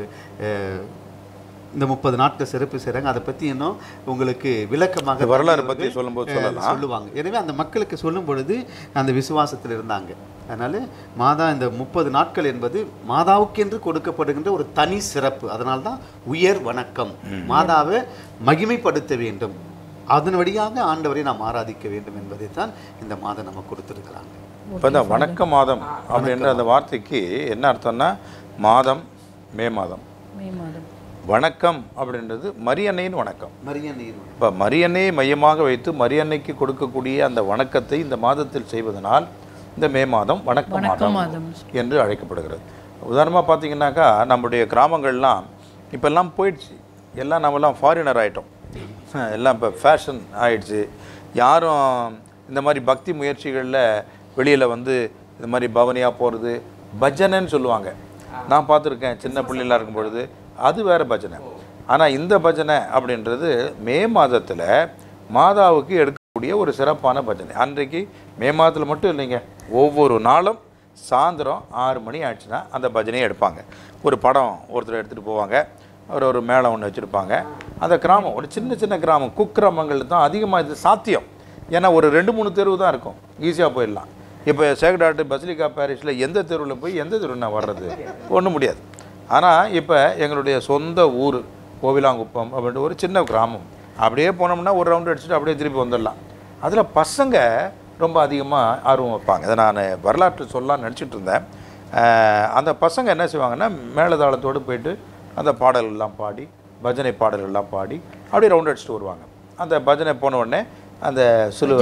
இந்த முப்பது நாட்கள் சிறப்பு செய்கிறாங்க. அதை பற்றி இன்னும் உங்களுக்கு விளக்கமாக வரலாறு பற்றி சொல்லும்போது சொல்லுவாங்க. எனவே அந்த மக்களுக்கு சொல்லும் பொழுது அந்த விசுவாசத்தில் இருந்தாங்க. அதனால் மாதா இந்த முப்பது நாட்கள் என்பது மாதாவுக்கென்று கொடுக்கப்படுகின்ற ஒரு தனி சிறப்பு. அதனால்தான் உயர் வணக்கம், மாதாவை மகிமைப்படுத்த வேண்டும், அதன் வழியாக ஆண்டவரை நாம் ஆராதிக்க வேண்டும் என்பதை தான் இந்த மாதம் நம்ம கொடுத்துருக்குறாங்க. இப்போ இந்த வணக்க மாதம் அப்படின்ற அந்த வார்த்தைக்கு என்ன அர்த்தம்னா, மாதம் மே மாதம், மே மாதம் வணக்கம் அப்படின்றது மரியன்னையின் வணக்கம். மரியன்னையின் இப்போ மரியன்னையை மையமாக வைத்து மரியன்னைக்கு கொடுக்கக்கூடிய அந்த வணக்கத்தை இந்த மாதத்தில் செய்வதனால் இந்த மே மாதம் வணக்க மாதம் என்று அழைக்கப்படுகிறது. உதாரணமாக பார்த்தீங்கன்னாக்கா நம்முடைய கிராமங்கள்லாம் இப்போல்லாம் போயிடுச்சு, எல்லாம் நம்மலாம் ஃபாரினர் ஆகிட்டோம், எல்லாம் இப்போ ஃபேஷன் ஆகிடுச்சு. யாரும் இந்த மாதிரி பக்தி முயற்சிகளில் வெளியில் வந்து இந்த மாதிரி பவனியாக போகிறது பஜனைன்னு சொல்லுவாங்க. நான் பார்த்துருக்கேன் சின்ன பிள்ளைலாம் இருக்கும் பொழுது, அது வேறு பஜனை. ஆனால் இந்த பஜனை அப்படின்றது மே மாதத்தில் மாதாவுக்கு எடுக்கக்கூடிய ஒரு சிறப்பான பஜனை. அன்றைக்கு மே மாதத்தில் மட்டும் இல்லைங்க, ஒவ்வொரு நாளும் சாயந்தரம் ஆறு மணி ஆயிடுச்சுன்னா அந்த பஜனையை எடுப்பாங்க. ஒரு படம் ஒருத்தர் எடுத்துகிட்டு போவாங்க, ஒரு ஒரு மேளம் ஒன்று வச்சுருப்பாங்க. அந்த கிராமம் ஒரு சின்ன சின்ன கிராமம், குக்கிராமங்கள் தான் அதிகமாக இது சாத்தியம். ஏன்னா ஒரு ரெண்டு மூணு தெருவு தான் இருக்கும், ஈஸியாக போயிடலாம். இப்போ சேக்டாட்டு பசிலிக்கா பாரிஸில் எந்த தெருவில் போய் எந்த தெருவு நான் வர்றது ஒன்றும் முடியாது. ஆனால் இப்போ எங்களுடைய சொந்த ஊர் கோவிலாங்குப்பம் அப்படின்ட்டு ஒரு சின்ன கிராமம், அப்படியே போனோம்னா ஒரு ரவுண்டு அடிச்சுட்டு அப்படியே திருப்பி வந்துடலாம். அதில் பசங்க ரொம்ப அதிகமாக ஆர்வம் வைப்பாங்க. இதை நான் வரலாற்று சொல்லலாம்னு நினச்சிட்டு இருந்தேன். அந்த பசங்க என்ன செய்வாங்கன்னா மேலதாளத்தோடு போயிட்டு அந்த பாடல்கள்லாம் பாடி, பஜனை பாடல்கள்லாம் பாடி அப்படியே ரவுண்ட் அடிச்சுட்டு வருவாங்க. அந்த பஜனை போன உடனே அந்த சுலு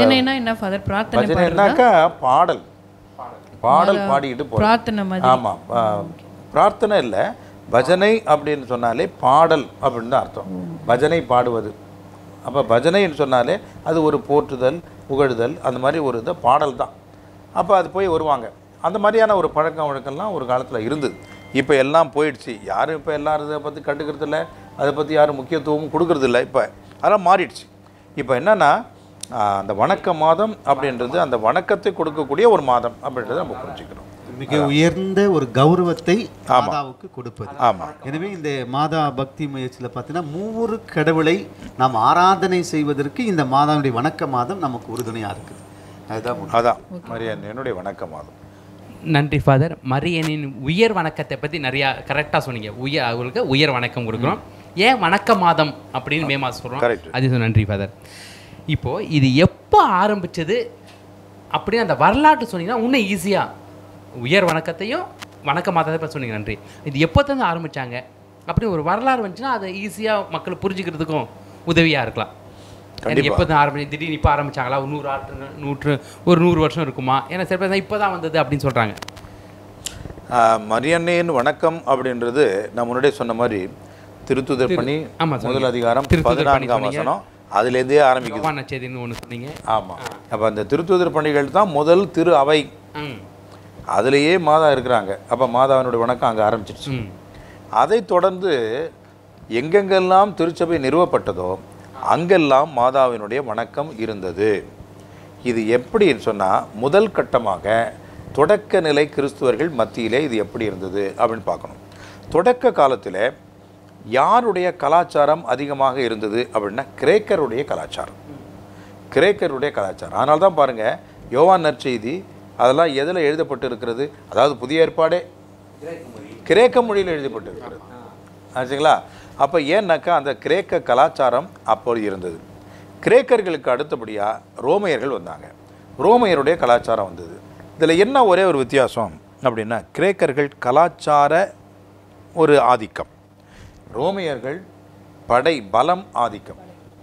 பஜனைனாக்கா பாடல் பாடல் பாடிக்கிட்டு போகிறோம். ஆமாம், பிரார்த்தனை இல்லை, பஜனை அப்படின்னு சொன்னாலே பாடல் அப்படின்னு தான் அர்த்தம். பஜனை பாடுவது. அப்போ பஜனைன்னு சொன்னாலே அது ஒரு போற்றுதல், புகழுதல், அந்த மாதிரி ஒரு இதை பாடல் தான். அப்போ அது போய் வருவாங்க. அந்த மாதிரியான ஒரு பழக்கம் வழக்கம்லாம் ஒரு காலத்தில் இருந்தது. இப்போ எல்லாம் போயிடுச்சு. யாரும் இப்போ எல்லாரும் இதை பற்றி கண்டுக்கிறது இல்லை, அதை பற்றி யாரும் முக்கியத்துவமும் கொடுக்கறது இல்லை. இப்போ அதெல்லாம் மாறிடுச்சு. இப்போ என்னென்னா அந்த வணக்க மாதம் அப்படின்றது அந்த வணக்கத்தை கொடுக்கக்கூடிய ஒரு மாதம் அப்படின்றத நம்ம புரிஞ்சுக்கிறோம். மிக உயர்ந்த ஒரு கௌரவத்தை மாதாவுக்கு கொடுப்பது. ஆமாம். எனவே இந்த மாதா பக்தி முயற்சியில் பார்த்தீங்கன்னா மூவொரு கடவுளை நாம் ஆராதனை செய்வதற்கு இந்த மாதாவுடைய வணக்க மாதம் நமக்கு உறுதுணையாக இருக்குது. அதுதான் அதான் மரியன்னையினுடைய வணக்க மாதம். நன்றி ஃபாதர். மரியனின் உயர் வணக்கத்தை பற்றி நிறையா கரெக்டாக சொன்னீங்க. உயர் அவங்களுக்கு உயர் வணக்கம் கொடுக்குறோம். ஏன் வணக்க மாதம் அப்படின்னு மே மாதம் சொல்கிறோம், அது நன்றி ஃபாதர். இப்போது இது எப்போ ஆரம்பித்தது அப்படின்னு அந்த வரலாற்று சொன்னீங்கன்னா இன்னும் ஈஸியாக உயர் வணக்கத்தையும் வணக்க மாதத்தை பற்றி சொன்னீங்க. நன்றி. இது எப்போ தான் ஆரம்பித்தாங்க அப்படி ஒரு வரலாறு வந்துச்சுன்னா அதை ஈஸியாக மக்கள் புரிஞ்சுக்கிறதுக்கும் உதவியாக இருக்கலாம். எப்போ தான் ஆரம்பிச்சு திடீர்னு இப்போ ஆரம்பித்தாங்களா, ஒரு நூறு ஆற்று நூற்று ஒரு நூறு வருஷம் இருக்குமா, ஏன்னா சில பேர் தான் இப்போ தான் வந்தது அப்படின்னு சொல்கிறாங்க. மரியன்னையின் வணக்கம் அப்படின்றது நான் முன்னாடியே சொன்ன மாதிரி திருத்துதர் பணி முதல் அதிகாரம் பதினான்காம் வசனம் அதுலேருந்தே ஆரம்பிக்குது செய்தின்னு ஒன்று சொன்னீங்க. ஆமாம், அப்போ அந்த திருத்துதர் பணிகள் தான் முதல் திரு அவை, அதுலேயே மாதா இருக்கிறாங்க. அப்போ மாதாவினுடைய வணக்கம் அங்கே ஆரம்பிச்சிருச்சு. அதை தொடர்ந்து எங்கெங்கெல்லாம் திருச்சபை நிறுவப்பட்டதோ அங்கெல்லாம் மாதாவினுடைய வணக்கம் இருந்தது. இது எப்படின்னு சொன்னால் முதல் கட்டமாக தொடக்க நிலை கிறிஸ்துவர்கள் மத்தியிலே இது எப்படி இருந்தது அப்படின்னு பார்க்கணும். தொடக்க காலத்தில் யாருடைய கலாச்சாரம் அதிகமாக இருந்தது அப்படின்னா கிரேக்கருடைய கலாச்சாரம், கிரேக்கருடைய கலாச்சாரம். அதனால தான் பாருங்கள் யோவான் நற்செய்தி அதெல்லாம் எதில் எழுதப்பட்டு இருக்கிறது, அதாவது புதிய ஏற்பாடே கிரேக்க மொழியில் எழுதப்பட்டு இருக்கிறது ஆச்சுங்களா. அப்போ ஏன்னாக்கா அந்த கிரேக்க கலாச்சாரம் அப்போது இருந்தது. கிரேக்கர்களுக்கு அடுத்தபடியாக ரோமையர்கள் வந்தாங்க, ரோமையருடைய கலாச்சாரம் வந்தது. இதில் என்ன ஒரே ஒரு வித்தியாசம் அப்படின்னா கிரேக்கர்கள் கலாச்சார ஒரு ஆதிக்கம், ரோமையர்கள் படை பலம் ஆதிக்கம்.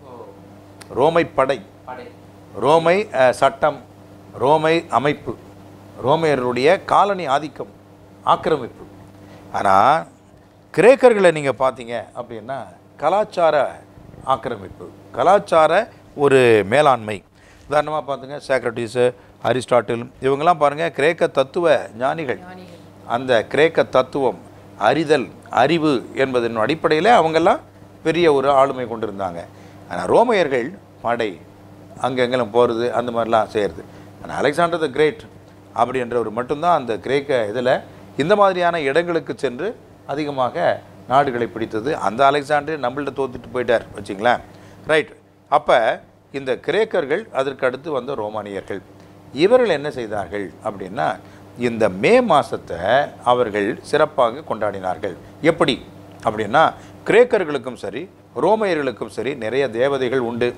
ரோமை படை, ரோமை சட்டம், ரோமை அமைப்பு, ரோமையர்களுடைய காலனி ஆதிக்கம், ஆக்கிரமிப்பு. ஆனால் கிரேக்கர்களை நீங்கள் பார்த்தீங்க அப்படின்னா கலாச்சார ஆக்கிரமிப்பு, கலாச்சார ஒரு மேலாண்மை. உதாரணமாக பார்த்துங்க சாக்ரட்டிஸு, அரிஸ்டாட்டில் இவங்கெல்லாம் பாருங்கள் கிரேக்க தத்துவ ஞானிகள். அந்த கிரேக்க தத்துவம், அறிதல், அறிவு என்பதன் அடிப்படையில் அவங்கெல்லாம் பெரிய ஒரு ஆளுமை கொண்டு இருந்தாங்க. ஆனால் ரோமையர்கள் படை, அங்கெங்கெல்லாம் போகிறது, அந்த மாதிரிலாம் செய்கிறது. ஆனால் அலெக்சாண்டர் த கிரேட் அப்படின்றவர் மட்டும்தான் அந்த கிரேக்க இதில் இந்த மாதிரியான இடங்களுக்கு சென்று அதிகமாக நாடுகளை பிடித்தது. அந்த அலெக்சாண்டர் நம்மள்ட்ட தோத்துட்டு போயிட்டார் வச்சிங்களேன், ரைட். அப்போ இந்த கிரேக்கர்கள் அதற்கு அடுத்து வந்த ரோமானியர்கள் இவர்கள் என்ன செய்தார்கள் அப்படின்னா இந்த மே மாதத்தை அவர்கள் சிறப்பாக கொண்டாடினார்கள். எப்படி அப்படின்னா கிரேக்கர்களுக்கும் சரி ரோமையர்களுக்கும் சரி நிறைய தேவதைகள் உண்டு.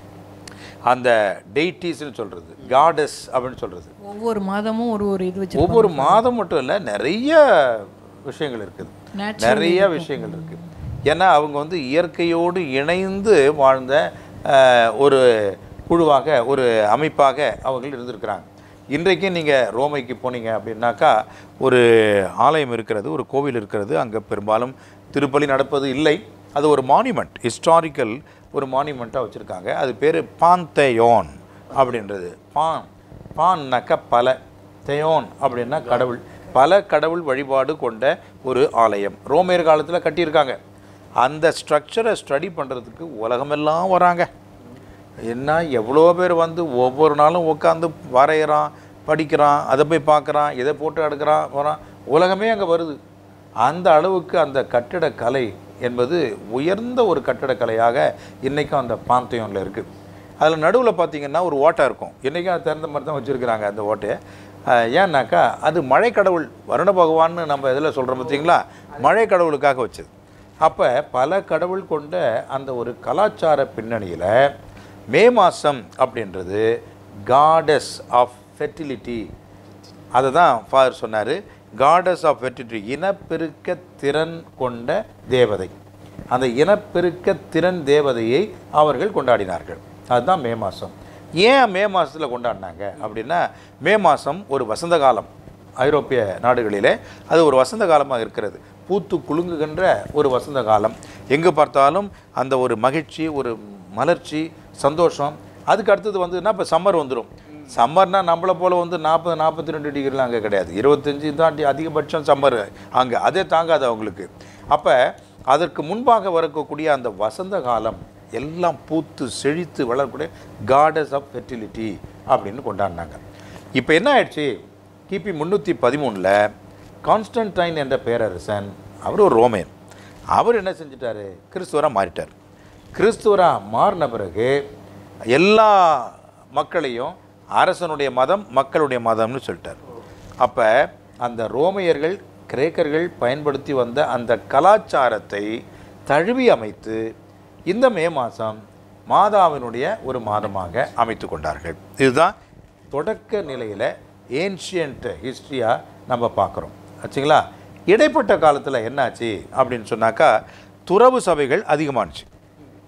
அந்த டெய்டிஸ்ன்னு சொல்கிறது, காடஸ் அப்படின்னு சொல்கிறது. ஒவ்வொரு மாதமும் ஒரு ஒரு இது வச்சு, ஒவ்வொரு மாதம் மட்டும் இல்லை, நிறைய விஷயங்கள் இருக்குது, நிறைய விஷயங்கள் இருக்குது. ஏன்னா அவங்க வந்து இயற்கையோடு இணைந்து வாழ்ந்த ஒரு குழுவாக, ஒரு அமைப்பாக அவர்கள் இருந்திருக்கிறாங்க. இன்றைக்கும் நீங்கள் ரோமைக்கு போனீங்க அப்படின்னாக்கா ஒரு ஆலயம் இருக்கிறது, ஒரு கோவில் இருக்கிறது. அங்கே பெரும்பாலும் திருப்பலி நடப்பது இல்லை. அது ஒரு மானுமெண்ட், ஹிஸ்டாரிக்கல் ஒரு மானுமெண்ட்டாக வச்சுருக்காங்க. அது பேர் பான்தேயோன் அப்படின்றது. பான் பான்னாக்கா பல, தேயோன் அப்படின்னா கடவுள், பல கடவுள் வழிபாடு கொண்ட ஒரு ஆலயம் ரோமையர் காலத்தில் கட்டியிருக்காங்க. அந்த ஸ்ட்ரக்சரை ஸ்டடி பண்ணுறதுக்கு உலகமெல்லாம் வராங்க. என்ன எவ்வளோ பேர் வந்து ஒவ்வொரு நாளும் உட்காந்து வரைகிறான், படிக்கிறான், அதை போய் பார்க்குறான், இதை போட்டு எடுக்கிறான், வரான், உலகமே அங்கே வருது. அந்த அளவுக்கு அந்த கட்டிடக்கலை என்பது உயர்ந்த ஒரு கட்டிடக்கலையாக இன்றைக்கும் அந்த பாந்தையோனில் இருக்குது. அதில் நடுவில் பார்த்திங்கன்னா ஒரு ஓட்டை இருக்கும். இன்றைக்கும் அது திறந்த மாதிரி தான் வச்சுருக்கிறாங்க அந்த ஓட்டையை. ஏன்னாக்கா அது மழை கடவுள், வருண பகவான்னு நம்ம இதில் சொல்கிறோம் பார்த்திங்களா, மழை கடவுளுக்காக வச்சது. அப்போ பல கடவுள் கொண்ட அந்த ஒரு கலாச்சார பின்னணியில் மே மாதம் அப்படின்றது காடஸ் ஆஃப் ஃபெர்டிலிட்டி. அதை தான் ஃபாதர் சொன்னார், காடஸ் ஆஃப் ஃபெர்டிலிட்டி, இனப்பெருக்க திறன் கொண்ட தேவதை. அந்த இனப்பெருக்க திறன் தேவதையை அவர்கள் கொண்டாடினார்கள். அதுதான் மே மாதம். ஏன் மே மாதத்தில் கொண்டாடினாங்க அப்படின்னா மே மாதம் ஒரு வசந்த காலம், ஐரோப்பிய நாடுகளிலே அது ஒரு வசந்த காலமாக இருக்கிறது. பூத்து குலுங்குகின்ற ஒரு வசந்த காலம். எங்கே பார்த்தாலும் அந்த ஒரு மகிழ்ச்சி, ஒரு மலர்ச்சி, சந்தோஷம். அதுக்கு அடுத்தது வந்துன்னா இப்போ சம்மர் வந்துடும். சம்மர்னால் நம்மளை போல் வந்து நாற்பது நாற்பத்தி ரெண்டு டிகிரிலாம் அங்கே கிடையாது, இருபத்தஞ்சி தான் அதிகபட்சம் சம்மர் அங்கே. அதே தாங்காது அவங்களுக்கு. அப்போ அதற்கு முன்பாக வரக்கூடிய அந்த வசந்த காலம் எல்லாம் பூத்து செழித்து வளரக்கூடிய காடஸ் ஆஃப் ஃபெர்டிலிட்டி அப்படின்னு கொண்டாடினாங்க. இப்போ என்ன ஆயிடுச்சு, கிபி முந்நூற்றி பதிமூணில் கான்ஸ்டன்டைன் என்ற பேரரசன், அவர் ஒரு ரோமேன், அவர் என்ன செஞ்சிட்டார், கிறிஸ்துவராக மாறிட்டார். கிறிஸ்துவராக மாறின பிறகு எல்லா மக்களையும் அரசனுடைய மதம் மக்களுடைய மதம்னு சொல்லிட்டார். அப்போ அந்த ரோமையர்கள் கிரேக்கர்கள் பயன்படுத்தி வந்த அந்த கலாச்சாரத்தை தழுவி அமைத்து இந்த மே மாதம் மாதாவினுடைய ஒரு மாதமாக அமைத்து கொண்டார்கள். இதுதான் தொடக்க நிலையில் ஏன்ஷியன்ட் ஹிஸ்ட்ரியாக நம்ம பார்க்குறோம் ஆச்சுங்களா. இடைப்பட்ட காலத்தில் என்னாச்சு அப்படின்னு சொன்னாக்கா துறவு சபைகள் அதிகமானுச்சு.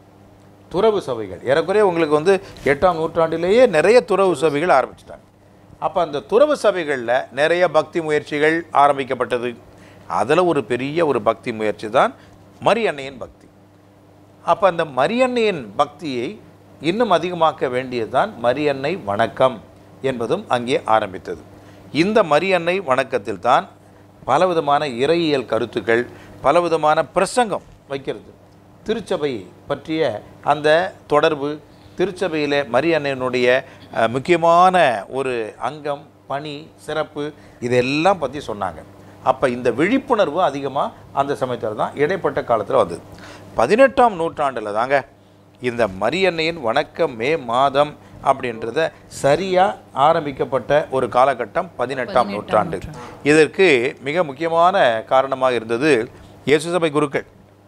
துறவு சபைகள் ஏறக்குறைய உங்களுக்கு வந்து எட்டாம் நூற்றாண்டிலேயே நிறைய துறவு சபைகள் ஆரம்பிச்சிட்டாங்க. அப்போ அந்த துறவு சபைகளில் நிறைய பக்தி முயற்சிகள் ஆரம்பிக்கப்பட்டது. அதில் ஒரு பெரிய ஒரு பக்தி முயற்சி தான் மரியன்னையின் பக்தி. அப்போ அந்த மரியன்னையின் பக்தியை இன்னும் அதிகமாக்க வேண்டியது தான் மரியன்னை வணக்கம் என்பதும் அங்கே ஆரம்பித்தது. இந்த மரியன்னை வணக்கத்தில் தான் பலவிதமான இறையியல் கருத்துக்கள், பலவிதமான பிரசங்கம் வைக்கிறது. திருச்சபை பற்றிய அந்த தொடர்பு, திருச்சபையில் மரியன்னையினுடைய முக்கியமான ஒரு அங்கம், பணி, சிறப்பு, இதெல்லாம் பற்றி சொன்னாங்க. அப்போ இந்த விழிப்புணர்வு அதிகமாக அந்த சமயத்தில் தான் இடைப்பட்ட காலத்தில் வந்தது. பதினெட்டாம் நூற்றாண்டில் தாங்க இந்த மரியன்னையின் வணக்கம் மே மாதம் அப்படின்றத சரியாக ஆரம்பிக்கப்பட்ட ஒரு காலகட்டம் பதினெட்டாம் நூற்றாண்டு. இதற்கு மிக முக்கியமான காரணமாக இருந்தது இயேசு சபை குருக்கள்,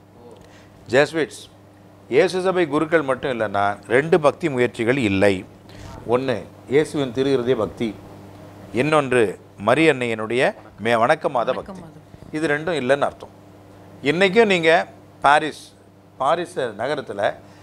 ஜெஸ்விட்ஸ். இயேசு சபை குருக்கள் மட்டும் இல்லைன்னா ரெண்டு பக்தி முயற்சிகள் இல்லை. ஒன்று இயேசுவின் திரு இருதய பக்தி, இன்னொன்று மரியன்னையினுடைய மே வணக்க மாத பக்தி. இது ரெண்டும் இல்லைன்னு அர்த்தம். இன்றைக்கும் நீங்கள் பாரிஸ் பாரிஸ் நகரத்தில்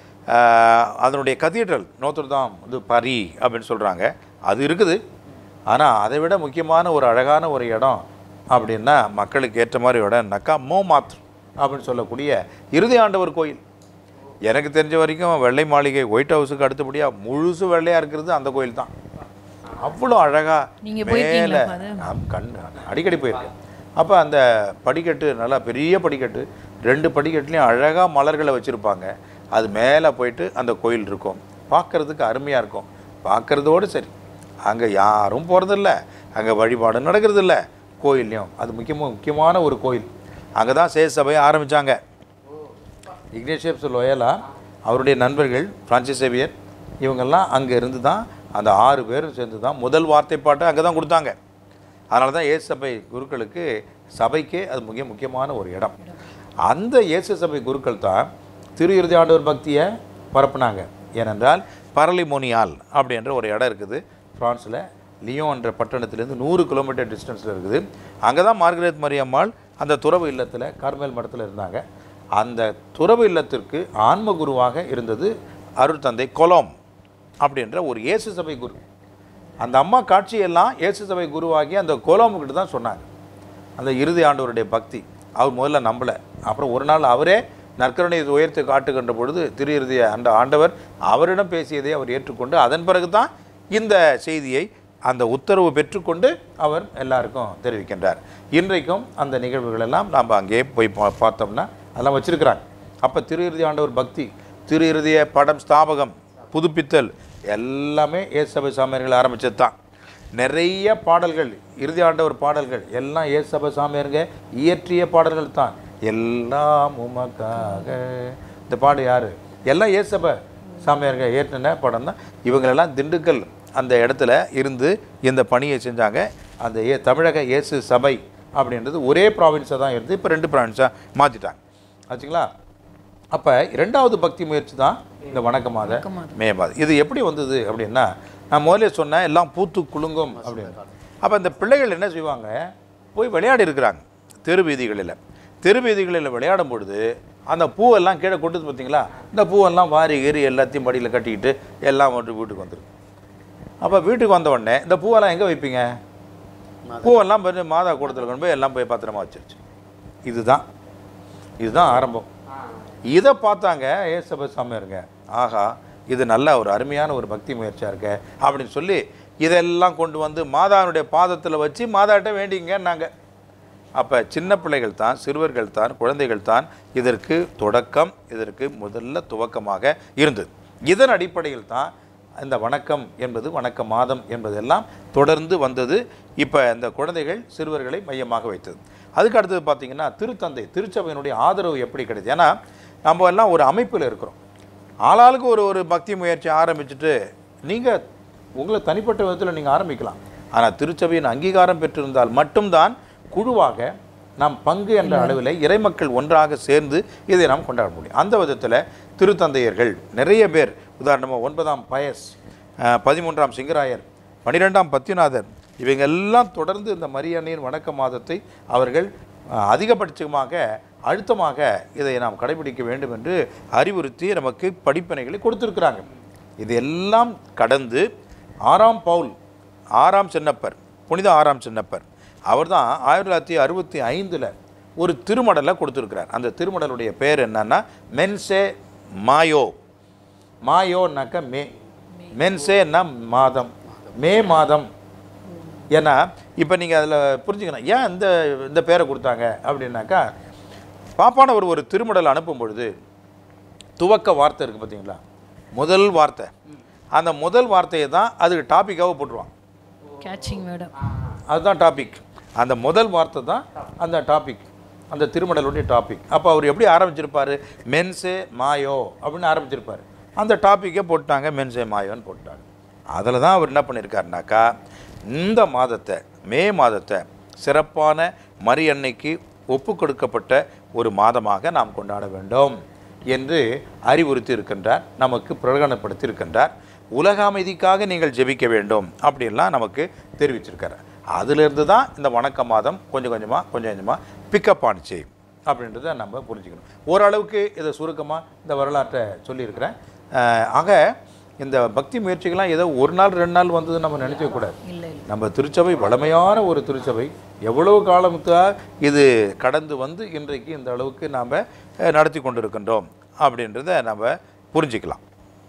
அதனுடைய கதீட்ரல் நோத்ரதாம் இது பரி அப்படின்னு சொல்கிறாங்க, அது இருக்குது. ஆனால் அதை விட முக்கியமான ஒரு அழகான ஒரு இடம் அப்படின்னா மக்களுக்கு ஏற்ற மாதிரி இடம்னாக்கா மோமாத்ர் அப்படின்னு சொல்லக்கூடிய இறுதி ஆண்டவர் கோயில். எனக்கு தெரிஞ்ச வரைக்கும் வெள்ளை மாளிகை ஒயிட் ஹவுஸுக்கு அடுத்தபடியாக முழுசு வெள்ளையாக இருக்கிறது அந்த கோயில் தான். அவ்வளோ அழகாக மேலே கண் அடிக்கடி போயிருக்கேன். அப்போ அந்த படிக்கட்டு நல்லா பெரிய படிக்கட்டு, ரெண்டு படிக்கட்டுலேயும் அழகாக மலர்களை வச்சுருப்பாங்க. அது மேலே போயிட்டு அந்த கோயில் இருக்கும், பார்க்குறதுக்கு அருமையாக இருக்கும். பார்க்குறதோடு சரி, அங்கே யாரும் போகிறதில்ல, அங்கே வழிபாடு நடக்கிறதில்ல. கோயில்லையும் அது முக்கியமாக முக்கியமான ஒரு கோயில். அங்கே தான் சேஷ சபையை ஆரம்பித்தாங்க. இக்னேஷியஸ் லோயலா, அவருடைய நண்பர்கள் பிரான்சிஸ் சேவியர், இவங்கெல்லாம் அங்கே இருந்து தான் அந்த ஆறு பேரும் சேர்ந்து தான் முதல் வார்த்தை பாட்டை அங்கே தான் கொடுத்தாங்க. அதனால தான் இயேசு சபை குருக்களுக்கு சபைக்கே அது மிக முக்கியமான ஒரு இடம். அந்த இயேசு சபை குருக்கள் தான் திரு இறுதி ஆண்டவர் பக்தியை பரப்புனாங்க. ஏனென்றால் பரலிமோனியால் அப்படின்ற ஒரு இடம் இருக்குது ஃப்ரான்ஸில், லியோன் என்ற பட்டணத்திலேருந்து நூறு கிலோமீட்டர் டிஸ்டன்ஸில் இருக்குது. அங்கே தான் மார்கரெட் மரியம்மாள் அந்த துறவு இல்லத்தில் கார்மேல் மடத்தில் இருந்தாங்க. அந்த துறவு இல்லத்திற்கு ஆன்ம குருவாக இருந்தது அருட்தந்தை கொலோம் அப்படின்ற ஒரு இயேசு சபை குரு. அந்த அம்மா காட்சியெல்லாம் இயேசு சபை குருவாகி அந்த கோலோமுக்கிட்ட தான் சொன்னாங்க அந்த இறுதி ஆண்டவருடைய பக்தி. அவர் முதல்ல நம்பலை. அப்புறம் ஒரு நாள் அவரே நற்கருணை உயர்த்து காட்டுகின்ற பொழுது திரு இறுதிய அந்த ஆண்டவர் அவரிடம் பேசியதை அவர் ஏற்றுக்கொண்டு அதன் பிறகு தான் இந்த செய்தியை அந்த உத்தரவு பெற்றுக்கொண்டு அவர் எல்லாருக்கும் தெரிவிக்கின்றார். இன்றைக்கும் அந்த நிகழ்வுகள் எல்லாம் நாம் அங்கே போய் பா பார்த்தோம்னா அதெல்லாம் வச்சுருக்கிறாங்க. அப்போ திரு இறுதி ஆண்டவர் பக்தி, திரு இறுதிய படம் ஸ்தாபகம், புதுப்பித்தல் எல்லாமே இயேசு சபை சாமியார்கள் ஆரம்பித்தது தான். நிறைய பாடல்கள், இறுதி ஆண்டவர் பாடல்கள் எல்லாம் இயேசு சபை சாமியாருங்க இயற்றிய பாடல்கள் தான். எல்லாம் உமக்காக, இந்த பாடு யார்? எல்லாம் இயேசு சபை சாமியாருங்க ஏற்றின படம் தான். இவங்களெல்லாம் திண்டுக்கல் அந்த இடத்துல இருந்து இந்த பணியை செஞ்சாங்க. அந்த ஏ தமிழக இயேசு சபை அப்படின்றது ஒரே ப்ராவின்ஸாக தான் இருந்து இப்போ ரெண்டு ப்ராவின்ஸாக மாற்றிட்டாங்க ஆச்சுங்களா. அப்போ இரண்டாவது பக்தி முயற்சி தான் இந்த வணக்க மாத மே மாதம். இது எப்படி வந்தது அப்படின்னா, நான் முதல்ல சொன்னேன் எல்லாம் பூத்து குலுங்கும் அப்படின்னு. அப்போ இந்த பிள்ளைகள் என்ன செய்வாங்க, போய் விளையாடி இருக்கிறாங்க தெரு வீதிகளில். தெரு வீதிகளில் விளையாடும் பொழுது அந்த பூவெல்லாம் கீழே கொட்டுது பார்த்தீங்களா, இந்த பூவெல்லாம் வாரி ஏறி எல்லாத்தையும் படியில் கட்டிக்கிட்டு எல்லாம் மட்டும் வீட்டுக்கு வந்துடும். அப்போ வீட்டுக்கு வந்த உடனே இந்த பூவெல்லாம் எங்கே வைப்பீங்க? பூவெல்லாம் போய் மாதா கூடத்தில் கொண்டு போய் எல்லாம் போய் பத்திரமா வச்சிருச்சு. இதுதான் இதுதான் ஆரம்பம். இதை பார்த்தாங்க இயேசு சபை சாமியாருங்க, ஆஹா இது நல்ல ஒரு அருமையான ஒரு பக்தி முயற்சியாக இருக்க அப்படின்னு சொல்லி இதெல்லாம் கொண்டு வந்து மாதாவுடைய பாதத்தில் வச்சு மாதாட்ட வேண்டிங்கன்னாங்க. அப்போ சின்ன பிள்ளைகள் தான், சிறுவர்கள் தான், குழந்தைகள் தான் இதற்கு தொடக்கம், இதற்கு முதல்ல துவக்கமாக இருந்தது. இதன் அடிப்படையில் தான் இந்த வணக்கம் என்பது, வணக்க மாதம் என்பதெல்லாம் தொடர்ந்து வந்தது. இப்போ இந்த குழந்தைகள் சிறுவர்களை மையமாக வைத்தது. அதுக்கு அடுத்தது பார்த்திங்கன்னா திருத்தந்தை திருச்சபையினுடைய ஆதரவு எப்படி கிடையாது. ஏன்னா நம்ம எல்லாம் ஒரு அமைப்பில் இருக்கிறோம். ஆளாளுக்கு ஒரு ஒரு பக்தி முயற்சி ஆரம்பிச்சுட்டு நீங்கள் உங்களை தனிப்பட்ட விதத்தில் நீங்கள் ஆரம்பிக்கலாம். ஆனால் திருச்சபையின் அங்கீகாரம் பெற்றிருந்தால் மட்டும்தான் குழுவாக நாம் பங்கு என்ற அளவில் இறைமக்கள் ஒன்றாக சேர்ந்து இதை நாம் கொண்டாட முடியும். அந்த விதத்தில் திருத்தந்தையர்கள் நிறைய பேர், உதாரணமாக ஒன்பதாம் பயஸ், பதிமூன்றாம் சிங்கராயர், பன்னிரெண்டாம் பத்திநாதர், இவங்க எல்லாம் தொடர்ந்து இந்த மரியன்னையின் வணக்க மாதத்தை அவர்கள் அதிகபட்சமாக அழுத்தமாக இதை நாம் கடைபிடிக்க வேண்டும் என்று அறிவுறுத்தி நமக்கு படிப்பினைகளை கொடுத்துருக்குறாங்க. இது எல்லாம் கடந்து ஆறாம் பவுல் ஆறாம் சின்னப்பர், புனித ஆறாம் சின்னப்பர், அவர் தான் ஆயிரத்தி தொள்ளாயிரத்தி அறுபத்தி ஐந்தில் ஒரு திருமடலை கொடுத்துருக்கிறார். அந்த திருமடலுடைய பேர் என்னன்னா மென்சே மாயோ. மாயோன்னாக்க மே, மென்சேன்னா மாதம், மே மாதம். ஏன்னா இப்போ நீங்கள் அதில் புரிஞ்சுக்கணும் ஏன் இந்த இந்த பேரை கொடுத்தாங்க அப்படின்னாக்கா, பாப்பானவர் ஒரு திருமடல் அனுப்பும் பொழுது துவக்க வார்த்தை இருக்குது பார்த்தீங்களா, முதல் வார்த்தை, அந்த முதல் வார்த்தையை தான் அதுக்கு டாப்பிக்காக போட்டுருவான். கேட்சிங் மேடம், அதுதான் டாபிக். அந்த முதல் வார்த்தை தான் அந்த டாபிக், அந்த திருமடலுடைய டாபிக். அப்போ அவர் எப்படி ஆரம்பிச்சிருப்பார், மென்சே மாயோ அப்படின்னு ஆரம்பிச்சிருப்பார். அந்த டாப்பிக்கே போட்டாங்க, மென்சே மாயோன்னு போட்டாங்க. அதில் தான் அவர் என்ன பண்ணியிருக்காருனாக்கா, இந்த மாதத்தை, மே மாதத்தை சிறப்பான மரியன்னைக்கு ஒப்பு கொடுக்கப்பட்ட ஒரு மாதமாக நாம் கொண்டாட வேண்டும் என்று அறிவுறுத்தி இருக்கின்றார், நமக்கு பிரகடனப்படுத்தி இருக்கின்றார். உலக அமைதிக்காக நீங்கள் ஜெபிக்க வேண்டும் அப்படின்லாம் நமக்கு தெரிவிச்சிருக்காரு. அதிலிருந்து தான் இந்த வணக்க மாதம் கொஞ்சம் கொஞ்சமாக கொஞ்சம் கொஞ்சமாக பிக்கப் ஆனிச்சு அப்படின்றத நம்ம புரிஞ்சுக்கணும். ஓரளவுக்கு இதை சுருக்கமாக இந்த வரலாற்றை சொல்லியிருக்கிறேன். ஆக இந்த பக்தி முயற்சிகள்லாம் ஏதோ ஒரு நாள் ரெண்டு நாள் வந்தது நம்ம நினைக்கக்கூடாது. நம்ம திருச்சபை வளமையான ஒரு திருச்சபை, எவ்வளவு காலமுக்காக இது கடந்து வந்து இன்றைக்கு இந்த அளவுக்கு நாம் நடத்தி கொண்டிருக்கின்றோம் அப்படின்றத நம்ம புரிஞ்சிக்கலாம்.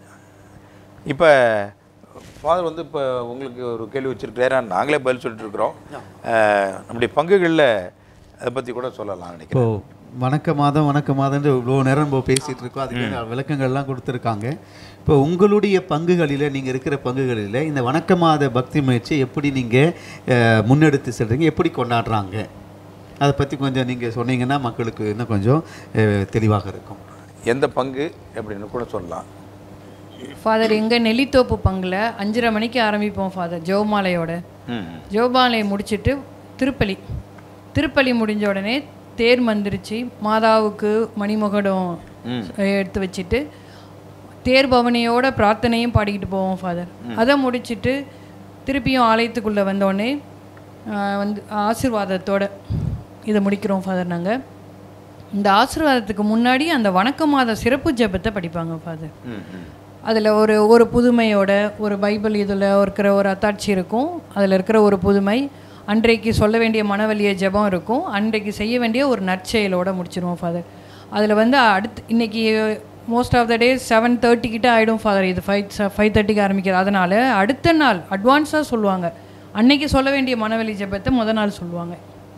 இப்போ ஃபாதர் வந்து இப்போ உங்களுக்கு ஒரு கேள்வி வச்சுருக்கிறாரா, நாங்களே பதில் சொல்லிட்டு இருக்கிறோம். நம்முடைய பங்குகளில் அதை பற்றி கூட சொல்லலாம் நினைக்கிறேன். இப்போது வணக்க மாதம் வணக்க மாதம்னு இவ்வளோ நேரம் நம்ம பேசிகிட்டு இருக்கோம், அதுக்கு விளக்கங்கள்லாம் கொடுத்துருக்காங்க. இப்போ உங்களுடைய பங்குகளில், நீங்கள் இருக்கிற பங்குகளில் இந்த வணக்க மாத பக்தி முயற்சியை எப்படி நீங்கள் முன்னெடுத்து செல்றீங்க, எப்படி கொண்டாடுறாங்க, அதை பற்றி கொஞ்சம் நீங்கள் சொன்னீங்கன்னா மக்களுக்கு இன்னும் கொஞ்சம் தெளிவாக இருக்கும். எந்த பங்கு அப்படின்னு கூட சொல்லலாம். ஃபாதர், எங்கள் நெல்லித்தோப்பு பங்கில் அஞ்சரை மணிக்கு ஆரம்பிப்போம் ஃபாதர், ஜெபமாலையோட. ஜெபமாலையை முடிச்சுட்டு திருப்பலி, திருப்பலி முடிஞ்ச உடனே தேர் மந்திரிச்சு மாதாவுக்கு மணிமகுடம் எடுத்து வச்சுட்டு தேர் பவனியோட பிரார்த்தனையும் பாடிக்கிட்டு போவோம் ஃபாதர். அதை முடிச்சுட்டு திருப்பியும் ஆலயத்துக்குள்ளே வந்தோடனே வந்து ஆசீர்வாதத்தோட இதை முடிக்கிறோம் ஃபாதர். நாங்கள் இந்த ஆசீர்வாதத்துக்கு முன்னாடி அந்த வணக்க மாத சிறப்பு ஜெபத்தை படிப்பாங்க ஃபாதர். அதில் ஒரு ஒரு புதுமையோட ஒரு பைபிள் இதில் இருக்கிற ஒரு அத்தாட்சி இருக்கும், அதில் இருக்கிற ஒரு புதுமை, அன்றைக்கு சொல்ல வேண்டிய மனவலிய ஜெபம் இருக்கும், அன்றைக்கு செய்ய வேண்டிய ஒரு நற்செயலோடு முடிச்சிருவோம் ஃபாதர். அதில் வந்து அடுத்து இன்றைக்கி most of the day seven thirty கிட்ட ஆகிடும் ஃபாதர், இது ஃபைவ் ஃபைவ் தேர்ட்டிக்கு ஆரம்பிக்கிறது. அதனால் அடுத்த நாள் அட்வான்ஸாக சொல்லுவாங்க, அன்னைக்கு சொல்ல வேண்டிய மனவலி ஜெபத்தை முதல் நாள் சொல்லுவாங்க.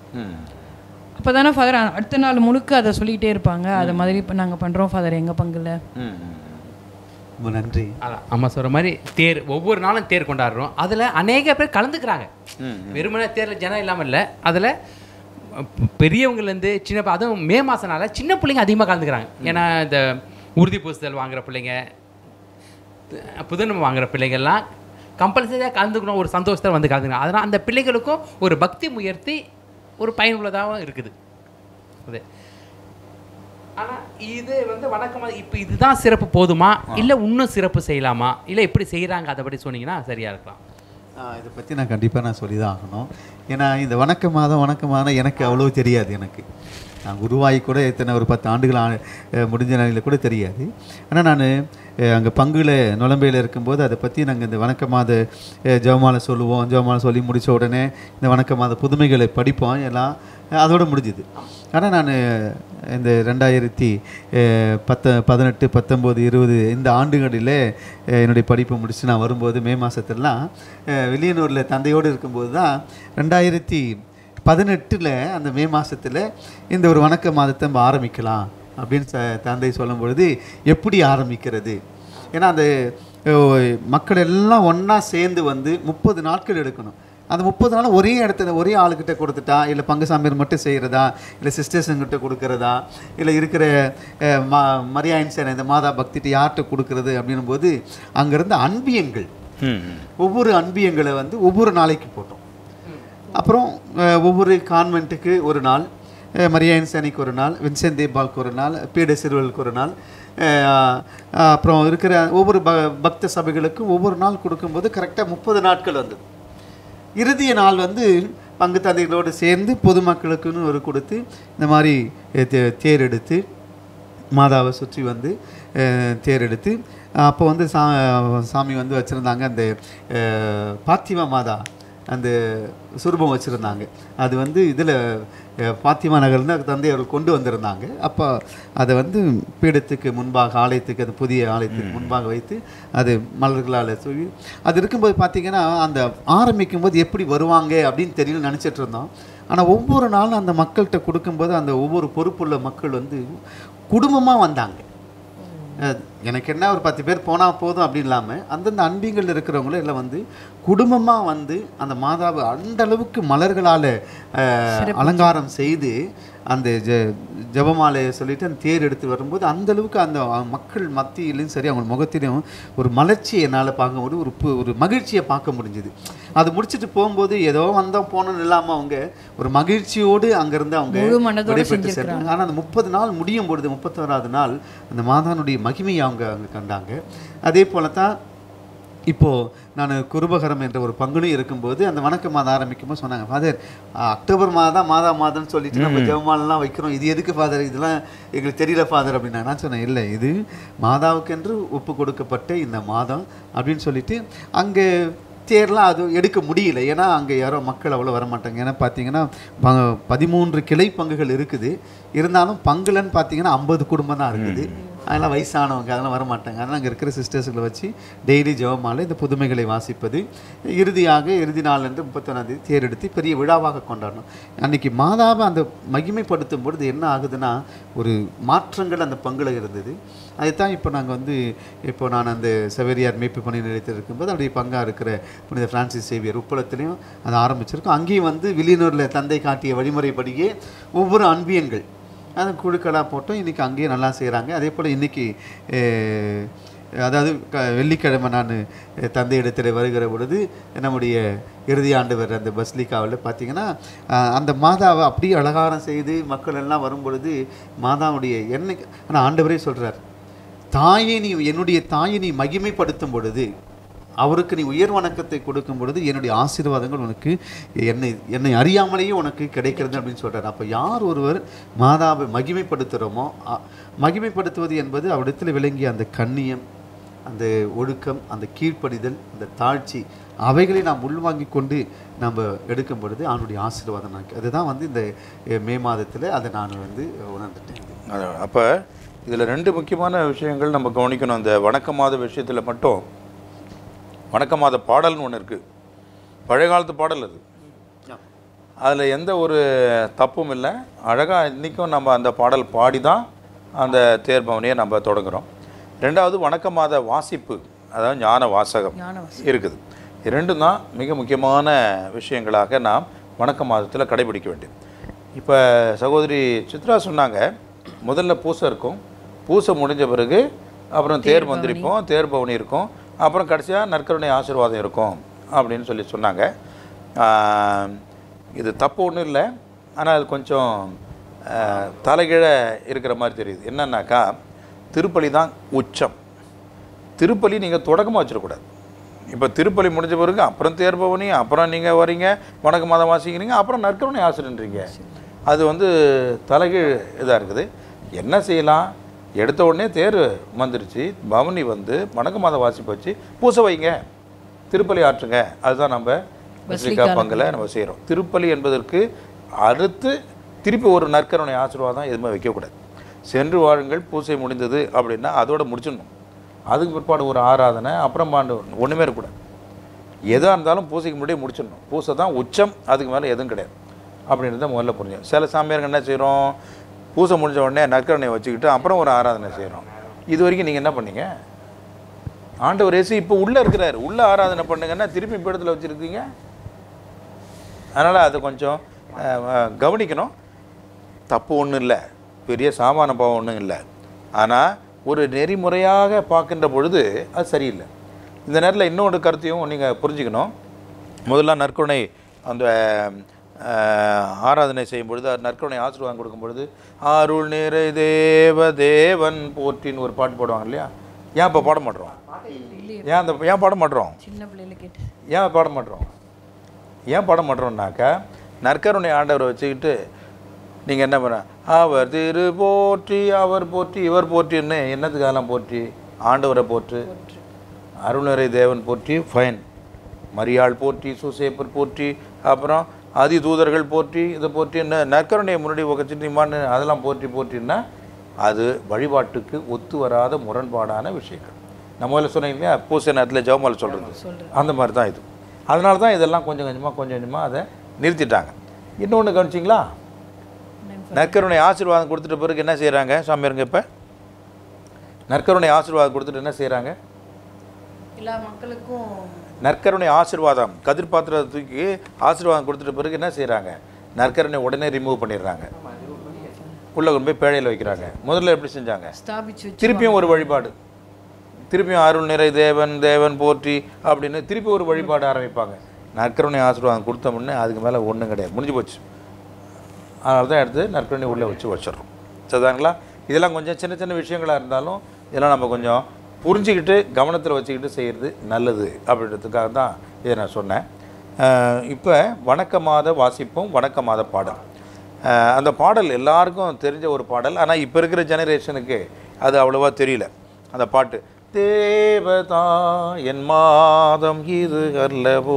அப்போ தானே ஃபாதர் அடுத்த நாள் முழுக்க அதை சொல்லிகிட்டே இருப்பாங்க. அது மாதிரி இப்போ நாங்கள் பண்ணுறோம் ஃபாதர் எங்கள் பங்கில். நன்றி. அதான் அம்மா சொல்கிற மாதிரி தேர் ஒவ்வொரு நாளும் தேர் கொண்டாடுறோம். அதில் அநேக பேர் கலந்துக்கிறாங்க, வெறுமனே தேரில் ஜனம் இல்லாமல் இல்லை, அதில் பெரியவங்கலேருந்து சின்ன, அதுவும் மே மாதனால சின்ன பிள்ளைங்க அதிகமாக கலந்துக்கிறாங்க. ஏன்னா இந்த உறுதி பூசுதல் வாங்குகிற பிள்ளைங்க, புதன்மை வாங்குகிற பிள்ளைங்கள்லாம் கம்பல்சரியாக கலந்துக்கணும், ஒரு சந்தோஷத்தில் வந்து கலந்துக்கணும். அதனால் அந்த பிள்ளைகளுக்கும் ஒரு பக்தி முயற்சி ஒரு பயனுள்ளதாகவும் இருக்குது. அது ஆனால் இது வந்து வணக்கமாக இப்போ இதுதான் சிறப்பு போதுமா, இல்லை இன்னும் சிறப்பு செய்யலாமா, இல்லை எப்படி செய்கிறாங்க அதை பற்றி சொன்னீங்கன்னா சரியாக இருக்கலாம். இதை பற்றி நான் கண்டிப்பாக நான் சொல்லி தான் ஆகணும். ஏன்னா இந்த வணக்க மாதம் வணக்க மாதம் எனக்கு அவ்வளோ தெரியாது. எனக்கு நான் குருவாகி கூட இத்தனை ஒரு பத்து ஆண்டுகள் முடிஞ்ச நிலையில் கூட தெரியாது. ஆனால் நான் அங்கே பங்குல நுழம்பையில் இருக்கும்போது அதை பற்றி நாங்கள் இந்த வணக்க மாத ஜெபமாலை சொல்லுவோம். ஜெபமாலை சொல்லி முடித்த உடனே இந்த வணக்க மாத புதுமைகளை படிப்போம், எல்லாம் அதோடு முடிஞ்சுது. ஆனால் நான் இந்த ரெண்டாயிரத்தி பத்த பதினெட்டு பத்தொம்போது இருபது இந்த ஆண்டுகளில் என்னுடைய படிப்பை முடித்து நான் வரும்போது மே மாதத்துலலாம் வெளியனூரில் தந்தையோடு இருக்கும்போது தான் ரெண்டாயிரத்தி பதினெட்டில் அந்த மே மாதத்தில் இந்த ஒரு வணக்க மாதத்தை நம்ம ஆரம்பிக்கலாம் அப்படின்னு ச தந்தை சொல்லும் பொழுது எப்படி ஆரம்பிக்கிறது, ஏன்னா அந்த மக்கள் எல்லாம் ஒன்றா சேர்ந்து வந்து முப்பது நாட்கள் எடுக்கணும். அந்த முப்பது நாள் ஒரே இடத்துல ஒரே ஆளுக்கிட்ட கொடுத்துட்டா, இல்லை பங்குசாமியார் மட்டும் செய்கிறதா, இல்லை சிஸ்டர்ஸுங்கிட்ட கொடுக்குறதா, இல்லை இருக்கிற மா மரியாயின் சேனை இந்த மாதா பக்திட்டு யார்கிட்ட கொடுக்குறது அப்படின்னும் போது அங்கேருந்து அன்பியங்கள், ஒவ்வொரு அன்பியங்களை வந்து ஒவ்வொரு நாளைக்கு போட்டோம். அப்புறம் ஒவ்வொரு கான்வென்ட்டுக்கு ஒரு நாள், மரியாயின் சேனைக்கு ஒரு நாள், வின்சென்ட் தேபாலுக்கு ஒரு நாள், பீட சிறுவலுக்கு ஒரு நாள், அப்புறம் இருக்கிற ஒவ்வொரு ப பக்த சபைகளுக்கும் ஒவ்வொரு நாள் கொடுக்கும்போது கரெக்டாக முப்பது நாட்கள் வந்தது. இறுதிய நாள் வந்து பங்கு தந்தைகளோடு சேர்ந்து பொதுமக்களுக்குன்னு ஒரு கொடுத்து இந்த மாதிரி தேர் எடுத்து மாதாவை சுற்றி வந்து தேர் எடுத்து அப்போ வந்து சா சாமி வந்து வச்சுருந்தாங்க அந்த பாத்திமா மாதா அந்த சுரூபம் வச்சுருந்தாங்க. அது வந்து இதில் பாத்திமா நகர்ந்து தந்தை அவர்கள் கொண்டு வந்திருந்தாங்க. அப்போ அதை வந்து பீடத்துக்கு முன்பாக ஆலயத்துக்கு அந்த புதிய ஆலயத்துக்கு முன்பாக வைத்து அது மலர்களால் சொல்லி அது இருக்கும்போது பார்த்திங்கன்னா அந்த ஆரம்பிக்கும் போது எப்படி வருவாங்க அப்படின்னு தெரியல நினச்சிட்டு இருந்தோம். ஆனால் ஒவ்வொரு நாளும் அந்த மக்கள்கிட்ட கொடுக்கும்போது அந்த ஒவ்வொரு பொறுப்புள்ள மக்கள் வந்து குடும்பமாக வந்தாங்க. எனக்கு என்ன ஒரு பத்து பேர் போனால் போதும் அப்படி இல்லாமல் அந்தந்த அன்பிகள் இருக்கிறவங்களும் எல்லாம் வந்து குடும்பமாக வந்து அந்த மாதாவை அந்த அளவுக்கு மலர்களால் அலங்காரம் செய்து அந்த ஜ ஜபமாலையை சொல்லிட்டு அந்த தேர் எடுத்து வரும்போது அந்த அளவுக்கு அந்த மக்கள் மத்தியிலையும் சரி அவங்க முகத்திலையும் ஒரு மலர்ச்சியை என்னால் பார்க்க முடியும், ஒரு ஒரு மகிழ்ச்சியை பார்க்க முடிஞ்சுது. அது முடிச்சுட்டு போகும்போது ஏதோ வந்தோம் போனோன்னு இல்லாமல் அவங்க ஒரு மகிழ்ச்சியோடு அங்கேருந்து அவங்க விடைபெற்று சென்றாங்க. ஆனால் அந்த முப்பது நாள் முடியும் பொழுது முப்பத்தோராவது நாள் அந்த மாதானுடைய மகிமையை அவங்க அங்கே கண்டாங்க. அதே போல தான் இப்போது நான் குருபகரம் என்ற ஒரு பங்குனி இருக்கும்போது அந்த வணக்க மாதம் ஆரம்பிக்கும்போது சொன்னாங்க, ஃபாதர் அக்டோபர் மாதம் மாதா மாதம்னு சொல்லிட்டு நம்ம ஜெபமாலெலாம் வைக்கிறோம், இது எதுக்கு ஃபாதர், இதெல்லாம் எங்களுக்கு தெரியல ஃபாதர் அப்படின்னா. நான் சொன்னேன், இல்லை இது மாதாவுக்கென்று ஒப்பு கொடுக்கப்பட்ட இந்த மாதம் அப்படின்னு சொல்லிட்டு அங்கே தேர்லாம் அது எடுக்க முடியல. ஏன்னா அங்கே யாரோ மக்கள் அவ்வளோ வரமாட்டாங்க. ஏன்னா பார்த்தீங்கன்னா ப பதிமூன்று கிளை பங்குகள் இருக்குது, இருந்தாலும் பங்குலன்னு பார்த்தீங்கன்னா ஐம்பது குடும்பம் தான் இருக்குது. அதெல்லாம் வயசானவங்க அதெல்லாம் வரமாட்டாங்க. அதனால் அங்கே இருக்கிற சிஸ்டர்ஸுகளை வச்சு டெய்லி ஜெபமாலை இந்த புதுமைகளை வாசிப்பது, இறுதியாக இறுதி நாள் என்று முப்பத்தொன்னாந்தேதி தேர் எடுத்து பெரிய விழாவாக கொண்டாடணும். அன்றைக்கி மாதாவை அந்த மகிமைப்படுத்தும் பொழுது என்ன ஆகுதுன்னா ஒரு மாற்றங்கள் அந்த பங்குல இருந்தது. அதைத்தான் இப்போ நாங்கள் வந்து இப்போ நான் அந்த செவேரியார் மேய்ப்பு பணி நிலையத்தில் இருக்கும்போது அப்படியே பங்காக இருக்கிற புனித பிரான்சிஸ் சேவியர் உப்பளத்துலேயும் அதை ஆரம்பிச்சிருக்கோம். அங்கேயும் வந்து வில்லியனூரில் தந்தை காட்டிய வழிமுறைப்படியே ஒவ்வொரு அன்பியன்கள் அது குழுக்களாக போட்டோம். இன்றைக்கி அங்கேயே நல்லா செய்கிறாங்க. அதே போல் இன்றைக்கி அதாவது க வெள்ளிக்கிழமை நான் தந்தை இடத்துல வருகிற பொழுது நம்முடைய இறுதி ஆண்டவர் அந்த பஸ்லிக்காவில் பார்த்திங்கன்னா அந்த மாதாவை அப்படியே அலங்காரம் செய்து மக்கள் எல்லாம் வரும் பொழுது மாதாவுடைய எண்ணெய் ஆனால் ஆண்டவரே சொல்கிறார், தாயை நீ என்னுடைய தாயை நீ மகிமைப்படுத்தும் பொழுது அவருக்கு நீ உயர் வணக்கத்தை கொடுக்கும் பொழுது என்னுடைய ஆசீர்வாதங்கள் உனக்கு என்னை என்னை அறியாமலேயே உனக்கு கிடைக்கிறது அப்படின்னு சொல்கிறார். அப்போ யார் ஒருவர் மாதாவை மகிமைப்படுத்துகிறோமோ மகிமைப்படுத்துவது என்பது அவரிடத்தில் விளங்கிய அந்த கண்ணியம், அந்த ஒழுக்கம், அந்த கீழ்ப்படிதல், அந்த தாழ்ச்சி அவைகளை நாம் உள்வாங்கி கொண்டு நம்ம எடுக்கும் பொழுது அவனுடைய ஆசீர்வாதம் எனக்கு அதுதான் வந்து இந்த மே மாதத்தில் அதை நான் வந்து உணர்ந்துட்டேன். அப்போ இதில் ரெண்டு முக்கியமான விஷயங்கள் நம்ம கவனிக்கணும். அந்த வணக்க மாத விஷயத்தில் மட்டும் வணக்க மாத பாடல்னு ஒன்று இருக்குது, பழைய காலத்து பாடல் அது, அதில் எந்த ஒரு தப்பும் இல்லை. அழகாக இன்றைக்கும் நம்ம அந்த பாடல் பாடி தான் அந்த தேர் பவனியை நம்ம தொடங்குகிறோம். ரெண்டாவது வணக்க மாத வாசிப்பு, அதாவது ஞான வாசகம் இருக்குது. இது ரெண்டும் தான் மிக முக்கியமான விஷயங்களாக நாம் வணக்க மாதத்தில் கடைபிடிக்க வேண்டியது. இப்போ சகோதரி சித்ரா சொன்னாங்க, முதல்ல பூசை இருக்கும், பூசை முடிஞ்ச பிறகு அப்புறம் தேர் வந்திருப்போம், தேர் பவனி இருக்கும், அப்புறம் கடைசியாக நற்கருணை ஆசீர்வாதம் இருக்கும் அப்படின்னு சொல்லி சொன்னாங்க. இது தப்பு ஒன்றும் இல்லை, ஆனால் அது கொஞ்சம் தலைகீழ இருக்கிற மாதிரி தெரியுது. என்னன்னாக்கா திருப்பலி தான் உச்சம். திருப்பலி நீங்கள் தொடக்கமாக வச்சிடக்கூடாது. இப்போ திருப்பலி முடிஞ்ச பிறகு அப்புறம் தேர் பவனி, அப்புறம் நீங்கள் வரீங்க வணக்க மாதம் வாசிக்கிறீங்க, அப்புறம் நற்கருணை ஆசிரியன்றீங்க. அது வந்து தலைகீழ் இதாக இருக்குது. என்ன செய்யலாம், எடுத்த உடனே தேர் வந்துருச்சு, பவனி வந்து வணக்க மாதம் வாசிப்பு வச்சு பூசை வைங்க, திருப்பலி ஆற்றுங்க. அதுதான் நம்ம பஸ்லிக்கா பங்கில் நம்ம செய்கிறோம். திருப்பலி என்பதற்கு அடுத்து திருப்பி ஒரு நற்கருணை ஆசீர்வாதம் எதுவுமே வைக்கக்கூடாது. சென்று வாழுங்கள், பூசை முடிந்தது அப்படின்னா அதோட முடிச்சிடணும். அதுக்கு பிற்பாடு ஒரு ஆராதனை அப்புறம் பாண்டு ஒன்றுமே இருக்கக்கூடாது. எதாக இருந்தாலும் பூசைக்கு முன்னாடியே முடிச்சிடணும். பூசை தான் உச்சம், அதுக்கு மேலே எதுவும் கிடையாது அப்படின்றத முதல்ல புரிஞ்சோம். சில சாமியார்கள் என்ன செய்கிறோம், பூசை முடிஞ்ச உடனே நற்கருணையை வச்சுக்கிட்டு அப்புறம் ஒரு ஆராதனை செய்கிறோம். இது வரைக்கும் நீங்கள் என்ன பண்ணீங்க? ஆண்டவர் இயேசு இப்போ உள்ளே இருக்கிறார், உள்ளே ஆராதனை பண்ணுங்கன்னா திருப்பி இப்போ இடத்துல வச்சுருக்கீங்க. அதனால் அதை கொஞ்சம் கவனிக்கணும். தப்பு ஒன்றும் இல்லை, பெரிய சாமான பாவம் ஒன்றும் இல்லை. ஆனால் ஒரு நெறிமுறையாக பார்க்கின்ற பொழுது அது சரியில்லை. இந்த நேரத்தில் இன்னொரு கருத்தையும் நீங்கள் புரிஞ்சுக்கணும். முதல்ல நற்கருணை அந்த ஆராதனை செய்யும் பொழுது நற்கருணை ஆசீர்வாதம் கொடுக்கும் பொழுது அருள் நிறை தேவ தேவன் போற்றின்னு ஒரு பாட்டு போடுவாங்க இல்லையா? ஏன் இப்போ பாட மாட்டோம்? ஏன் அந்த ஏன் பாட மாட்டோம்? சின்ன பிள்ளைல கேட்டு ஏன் பாட மாட்டோம்? ஏன் பாட மாட்டோம்னாக்கா நற்கருணை ஆண்டவரை வச்சுக்கிட்டு நீங்கள் என்ன பண்ண அவர் திரு போற்றி அவர் போற்றி இவர் போற்றின்னு என்னத்துக்காகலாம் போற்றி? ஆண்டவரை போற்று, அருள்நிறை தேவன் போற்றி, ஃபைன். மரியாள் போற்றி, சூசேப்பர் போற்றி, அப்புறம் அதி தூதர்கள் போற்றி, இதை போற்றி என்ன நற்கருணையை முன்னாடி உக்கச்சிட்டிமான்னு அதெல்லாம் போற்றி போற்றின்னா அது வழிபாட்டுக்கு ஒத்து வராத முரண்பாடான விஷயங்கள். நம்ம முதல்ல சொன்னீங்க இல்லையா, பூசை நேரத்தில் ஜெபமாலை சொல்கிறது, அந்த மாதிரி தான் இது. அதனால தான் இதெல்லாம் கொஞ்சம் கொஞ்சமாக கொஞ்சம் கொஞ்சமாக அதை நிறுத்திட்டாங்க. இன்னொன்று கவனிச்சிங்களா, நற்கருணை ஆசீர்வாதம் கொடுத்துட்ட பிறகு என்ன செய்கிறாங்க சாமியாருங்க? இப்போ நற்கருணை ஆசீர்வாதம் கொடுத்துட்டு என்ன செய்கிறாங்க? எல்லா மக்களுக்கும் நற்கருணை ஆசீர்வாதம் கதிர் பாத்திரத்தை தூக்கி ஆசீர்வாதம் கொடுத்துட்ட பிறகு என்ன செய்கிறாங்க? நற்கருணை உடனே ரிமூவ் பண்ணிடுறாங்க, உள்ளே கொண்டு போய் பேழையில் வைக்கிறாங்க. முதல்ல எப்படி செஞ்சாங்க? ஸ்தாபிச்சு திருப்பியும் ஒரு வழிபாடு, திருப்பியும் அருள் நிறை தேவன் தேவன் போற்றி அப்படின்னு திருப்பி ஒரு வழிபாடு ஆரம்பிப்பாங்க. நற்கருணை ஆசீர்வாதம் கொடுத்த முன்னே அதுக்கு மேலே ஒன்றும் கிடையாது, முடிஞ்சு போச்சு. அதனால தான் எடுத்து நற்கருணை உள்ளே வச்சு வச்சிடறோம். சரிதாங்களா? இதெல்லாம் கொஞ்சம் சின்ன சின்ன விஷயங்களாக இருந்தாலும் இதெல்லாம் நம்ம கொஞ்சம் புரிஞ்சுக்கிட்டு கவனத்தில் வச்சுக்கிட்டு செய்கிறது நல்லது அப்படின்றதுக்காக தான் இதை நான் சொன்னேன். இப்போ வணக்க மாத வாசிப்போம், வணக்க மாத பாடல். அந்த பாடல் எல்லாருக்கும் தெரிஞ்ச ஒரு பாடல், ஆனால் இப்போ இருக்கிற ஜெனரேஷனுக்கு அது அவ்வளோவா தெரியல. அந்த பாட்டு தேவதா என் மாதம் இது அல்லவோ,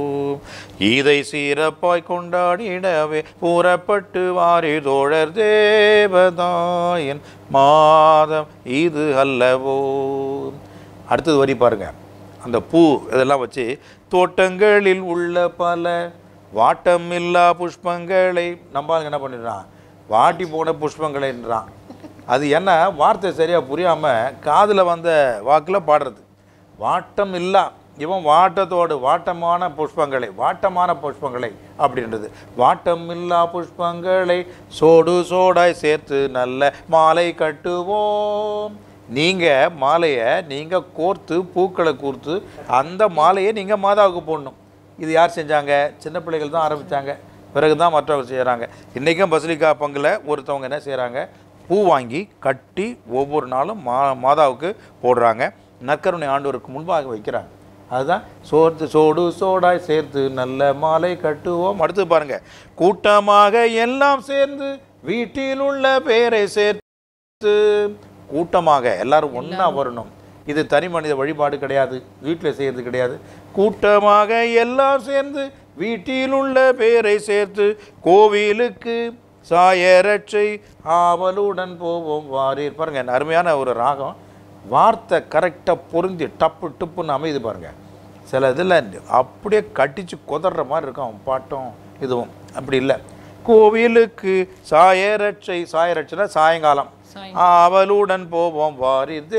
இதை சிறப்பாய் கொண்டாடிடவே புறப்பட்டு வாரி தோழர், தேவதா என் மாதம் இது அல்லவோ. அடுத்தது வரி பாருங்க, அந்த பூ இதெல்லாம் வச்சு தோட்டங்களில் உள்ள பல வாட்டமில்லா புஷ்பங்களை நம்பாளுங்க என்ன பண்ணிடுறான், வாட்டி போன புஷ்பங்களைன்றான். அது என்ன வார்த்தை சரியாக புரியாமல் காதில் வந்த வாக்கில் பாடுறது. வாட்டம் இல்லா, இவன் வாட்டத்தோடு வாட்டமான புஷ்பங்களை வாட்டமான புஷ்பங்களை அப்படின்றது. வாட்டம் இல்லா புஷ்பங்களை சோடு சோடாய் சேர்த்து நல்ல மாலை கட்டுவோம். நீங்கள் மாலையை நீங்கள் கோர்த்து பூக்களை கோர்த்து அந்த மாலையை நீங்கள் மாதாவுக்கு போடணும். இது யார் செஞ்சாங்க? சின்ன பிள்ளைகள் தான் ஆரம்பித்தாங்க, பிறகு தான் மற்றவங்க செய்கிறாங்க. இன்றைக்கும் பசிலிக்கா பங்கில் ஒருத்தவங்க என்ன செய்கிறாங்க, பூ வாங்கி கட்டி ஒவ்வொரு நாளும் மா மாதாவுக்கு போடுறாங்க, நற்கருணை ஆண்டவருக்கு முன்பாக வைக்கிறாங்க. அதுதான் சோர்த்து சோடு சோடாய் சேர்த்து நல்ல மாலை கட்டுவோம். அடுத்து பாருங்கள், கூட்டமாக எல்லாம் சேர்ந்து வீட்டில் உள்ள பேரை சேர்த்து. கூட்டமாக எல்லாரும் ஒன்றா வரணும். இது தனி மனித வழிபாடு கிடையாது, வீட்டில் செய்கிறது கிடையாது. கூட்டமாக எல்லாம் சேர்ந்து வீட்டில் உள்ள பேரை சேர்த்து கோவிலுக்கு சாயரட்சை ஆவலுடன் போவோம் வாரீர். பாருங்கள், என்ன அருமையான ஒரு ராகம், வார்த்தை கரெக்டாக பொருந்தி டப்பு டப்புன்னு அமைது பாருங்கள். சில இதில் அப்படியே கட்டிச்சு கொதற மாதிரி இருக்கும் பாட்டும் இதுவும். அப்படி இல்லை, கோவிலுக்கு சாயரட்சை, சாயரட்சைனா சாயங்காலம், ஆவலுடன் போவோம் வாரீர்,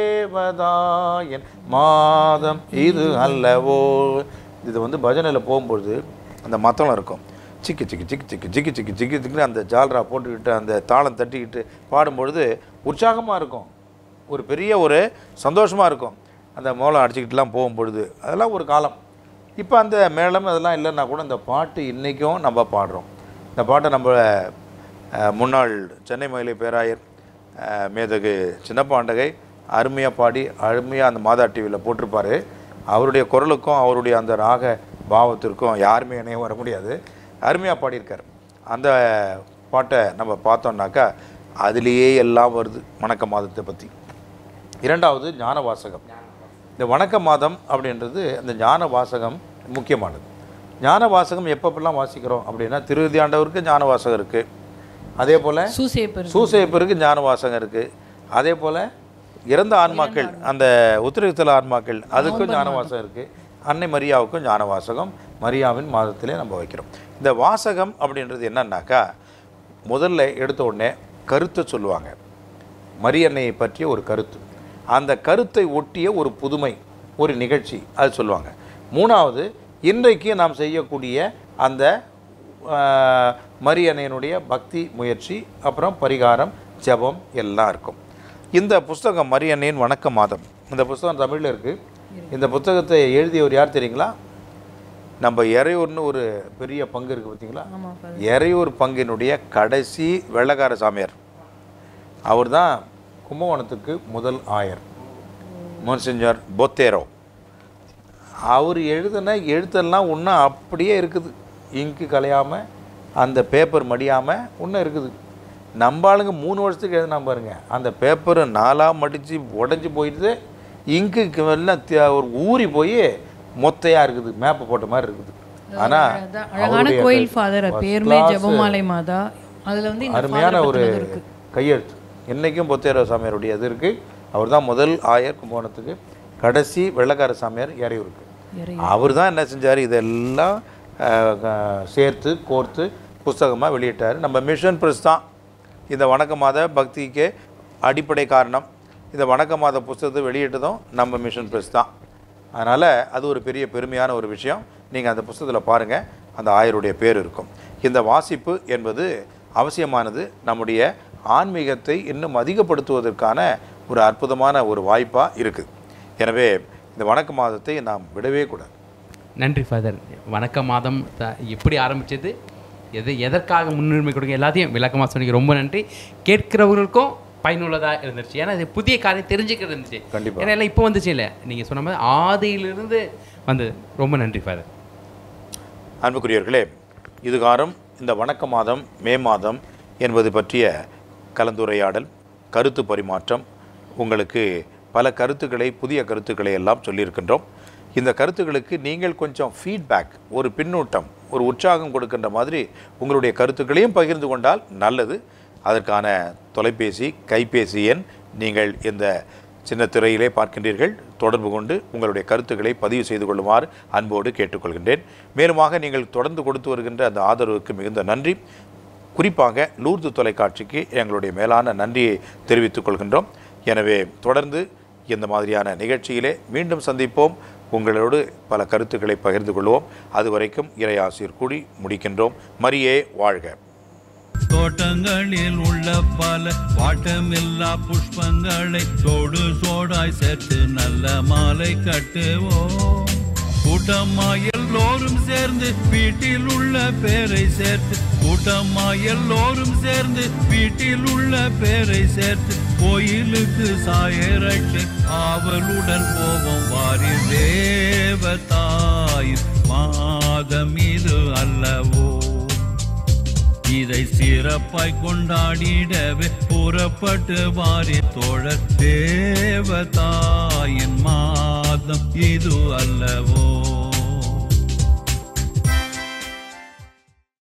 தேவதாயன் மாதம் இது அல்லவோ. இது வந்து பஜனையில் போகும்பொழுது அந்த மத்தளம் இருக்கும், சிக்கு சிக்கு சிக்கு சிக்கு சிக்கு சிக்கு சிக்கு சிக்குன்னு அந்த ஜால்ரா போட்டுக்கிட்டு அந்த தாளம் தட்டிக்கிட்டு பாடும்பொழுது உற்சாகமாக இருக்கும், ஒரு பெரிய ஒரு சந்தோஷமாக இருக்கும். அந்த மோளம் அடிச்சுக்கிட்டுலாம் போகும்பொழுது அதெல்லாம் ஒரு காலம். இப்போ அந்த மேளம் அதெல்லாம் இல்லைன்னா கூட இந்த பாட்டு இன்றைக்கும் நம்ம பாடுறோம். இந்த பாட்டை நம்ம முன்னாள் சென்னை மயிலை பேராயர் மேதகு சின்னப்பாண்டகை அருமையாக பாடி அருமையாக அந்த மாதா டிவியில் போட்டிருப்பார். அவருடைய குரலுக்கும் அவருடைய அந்த ராக பாவத்திற்கும் யாருமே இணைய வர முடியாது, அருமையாக பாடியிருக்கார். அந்த பாட்டை நம்ம பார்த்தோம்னாக்கா அதுலேயே எல்லாம் வருது வணக்க மாதத்தை பற்றி. இரண்டாவது ஞான வாசகம். இந்த வணக்க மாதம் அப்படின்றது அந்த ஞான வாசகம் முக்கியமானது. ஞான வாசகம் எப்பப்பெல்லாம் வாசிக்கிறோம் அப்படின்னா, திருவிதி ஆண்டவருக்கு ஞான வாசகம் இருக்குது, அதே போல் சூசேப்பர் சூசேப்பருக்கு ஞான வாசகம் இருக்குது, அதே போல் இறந்த ஆன்மாக்கள் அந்த உத்திரத்தல ஆன்மாக்கள் அதுக்கும் ஞான வாசகம் இருக்குது, அன்னை மரியாவுக்கும் ஞான வாசகம் மரியாவின் மாதத்திலே நம்ம வைக்கிறோம். இந்த வாசகம் அப்படின்றது என்னன்னாக்கா, முதல்ல எடுத்த உடனே கருத்தை சொல்லுவாங்க, மரியன்னையை பற்றிய ஒரு கருத்து, அந்த கருத்தை ஒட்டிய ஒரு புதுமை ஒரு நிகழ்ச்சி அது சொல்லுவாங்க. மூணாவது இன்றைக்கு நாம் செய்யக்கூடிய அந்த மரியன்னையினுடைய பக்தி முயற்சி, அப்புறம் பரிகாரம் ஜபம் எல்லாம் இருக்கும். இந்த புஸ்தகம் மரியன்னையின் வணக்க மாதம், இந்த புஸ்தகம் தமிழில் இருக்குது. இந்த புத்தகத்தை எழுதியவர் யார் தெரியுங்களா? நம்ம இறையூர்னு ஒரு பெரிய பங்கு இருக்குது பார்த்தீங்களா, இறையூர் பங்கினுடைய கடைசி வெள்ளக்கார சாமியார் அவர் தான் கும்பகோணத்துக்கு முதல் ஆயர், மோன்சிஞர் பொத்தேரோ. அவர் எழுதின எழுத்தெல்லாம் ஒன்றும் அப்படியே இருக்குது, இங்கு கலையாமல் அந்த பேப்பர் மடியாமல் இன்னும் இருக்குது. நம்ம ஆளுங்க மூணு வருஷத்துக்கு எழுதுனா பாருங்க, அந்த பேப்பரை நாலாக மடித்து உடஞ்சி போயிடுது, இங்குக்கு எல்லாம் ஒரு ஊறி போய் மொத்தையாக இருக்குது, மேப்பை போட்ட மாதிரி இருக்குது. ஆனால் அழகான கோயில் ஃபாதர், பேருமே ஜெபமாலை மாதா, அதில் வந்து அருமையான ஒரு கையெழுத்து. இன்றைக்கும் பொத்தையர சாமியாருடைய இது இருக்குது. அவர் தான் முதல் ஆயர் கும்பகோணத்துக்கு, கடைசி வெள்ளக்கார சாமியார் இறையூருக்கு. அவர் தான் என்ன செஞ்சார், இதெல்லாம் சேர்த்து கோர்த்து புஸ்தகமாக வெளியிட்டார். நம்ம மிஷன் பிரஸ் தான் இந்த வணக்க மாத பக்திக்கு அடிப்படை காரணம். இந்த வணக்க மாத புஸ்தகத்தை வெளியிட்டதும் நம்ம மிஷன் பிரஸ் தான். அதனால் அது ஒரு பெரிய பெருமையான ஒரு விஷயம். நீங்கள் அந்த புஸ்தகத்தில் பாருங்கள், அந்த ஆயருடைய பேர் இருக்கும். இந்த வாசிப்பு என்பது அவசியமானது. நம்முடைய ஆன்மீகத்தை இன்னும் அதிகப்படுத்துவதற்கான ஒரு அற்புதமான ஒரு வாய்ப்பாக இருக்குது. எனவே இந்த வணக்க மாதத்தை நாம் விடவே கூடாது. நன்றி ஃபாதர். வணக்க மாதம் எப்படி ஆரம்பித்தது, எது எதற்காக முன்னுரிமை கொடுங்க, எல்லாத்தையும் விளக்கமாக சொன்னீங்க. ரொம்ப நன்றி. கேட்கிறவர்களுக்கும் பயனுள்ளதாக இருந்துச்சு. ஏன்னா இது புதிய காரியம் தெரிஞ்சுக்கிட்டு இருந்துச்சு. கண்டிப்பாக. ஏன்னா எல்லாம் இப்போ வந்துச்சு இல்லை, நீங்கள் சொன்ன மாதிரி ஆதியிலிருந்து வந்தது. ரொம்ப நன்றி ஃபாதர். அன்புக்குரியவர்களே, இதுகாரம் இந்த வணக்க மாதம், மே மாதம் என்பது பற்றிய கலந்துரையாடல், கருத்து பரிமாற்றம், உங்களுக்கு பல கருத்துக்களை, புதிய கருத்துக்களை எல்லாம் சொல்லியிருக்கின்றோம். இந்த கருத்துக்களுக்கு நீங்கள் கொஞ்சம் ஃபீட்பேக், ஒரு பின்னூட்டம், ஒரு உற்சாகம் கொடுக்கின்ற மாதிரி உங்களுடைய கருத்துக்களையும் பகிர்ந்து கொண்டால் நல்லது. அதற்கான தொலைபேசி, கைபேசி எண் நீங்கள் இந்த சின்ன திரையிலே பார்க்கின்றீர்கள். தொடர்பு கொண்டு உங்களுடைய கருத்துக்களை பதிவு செய்து கொள்ளுமாறு அன்போடு கேட்டுக்கொள்கின்றேன். மேலுமாக நீங்கள் தொடர்ந்து கொடுத்து வருகின்ற அந்த ஆதரவுக்கு மிகுந்த நன்றி. குறிப்பாக லூர்து தொலைக்காட்சிக்கு எங்களுடைய மேலான நன்றியை தெரிவித்துக் கொள்கின்றோம். எனவே தொடர்ந்து இந்த மாதிரியான நிகழ்ச்சியிலே மீண்டும் சந்திப்போம். உங்களோடு பல கருத்துக்களை பகிர்ந்து கொள்வோம். அதுவரைக்கும் இறையாசிர் கூடி முடிக்கின்றோம். மரியே வாழ்க. தோட்டங்களில் உள்ள பல வாட்டமில்லா புஷ்பங்களை சோடு சோடாய் சேர்த்து நல்ல மாலை கட்டுவோம். கூட்டமாய் எல்லோரும் சேர்ந்து வீட்டில் உள்ள பேரை சேர்த்து, கூட்டமாய் எல்லோரும் சேர்ந்து வீட்டில் உள்ள பேரை சேர்த்து கோயிலுக்கு சாயரட்டு ஆவலுடன் போவோம். வாரி தேவதாயின் மாதம் இது அல்லவோ, இதை சிறப்பாய் கொண்டாடிடவே புறப்பட்டு வாரி தோழர். தேவதாயின் மாதம் இது அல்லவோ.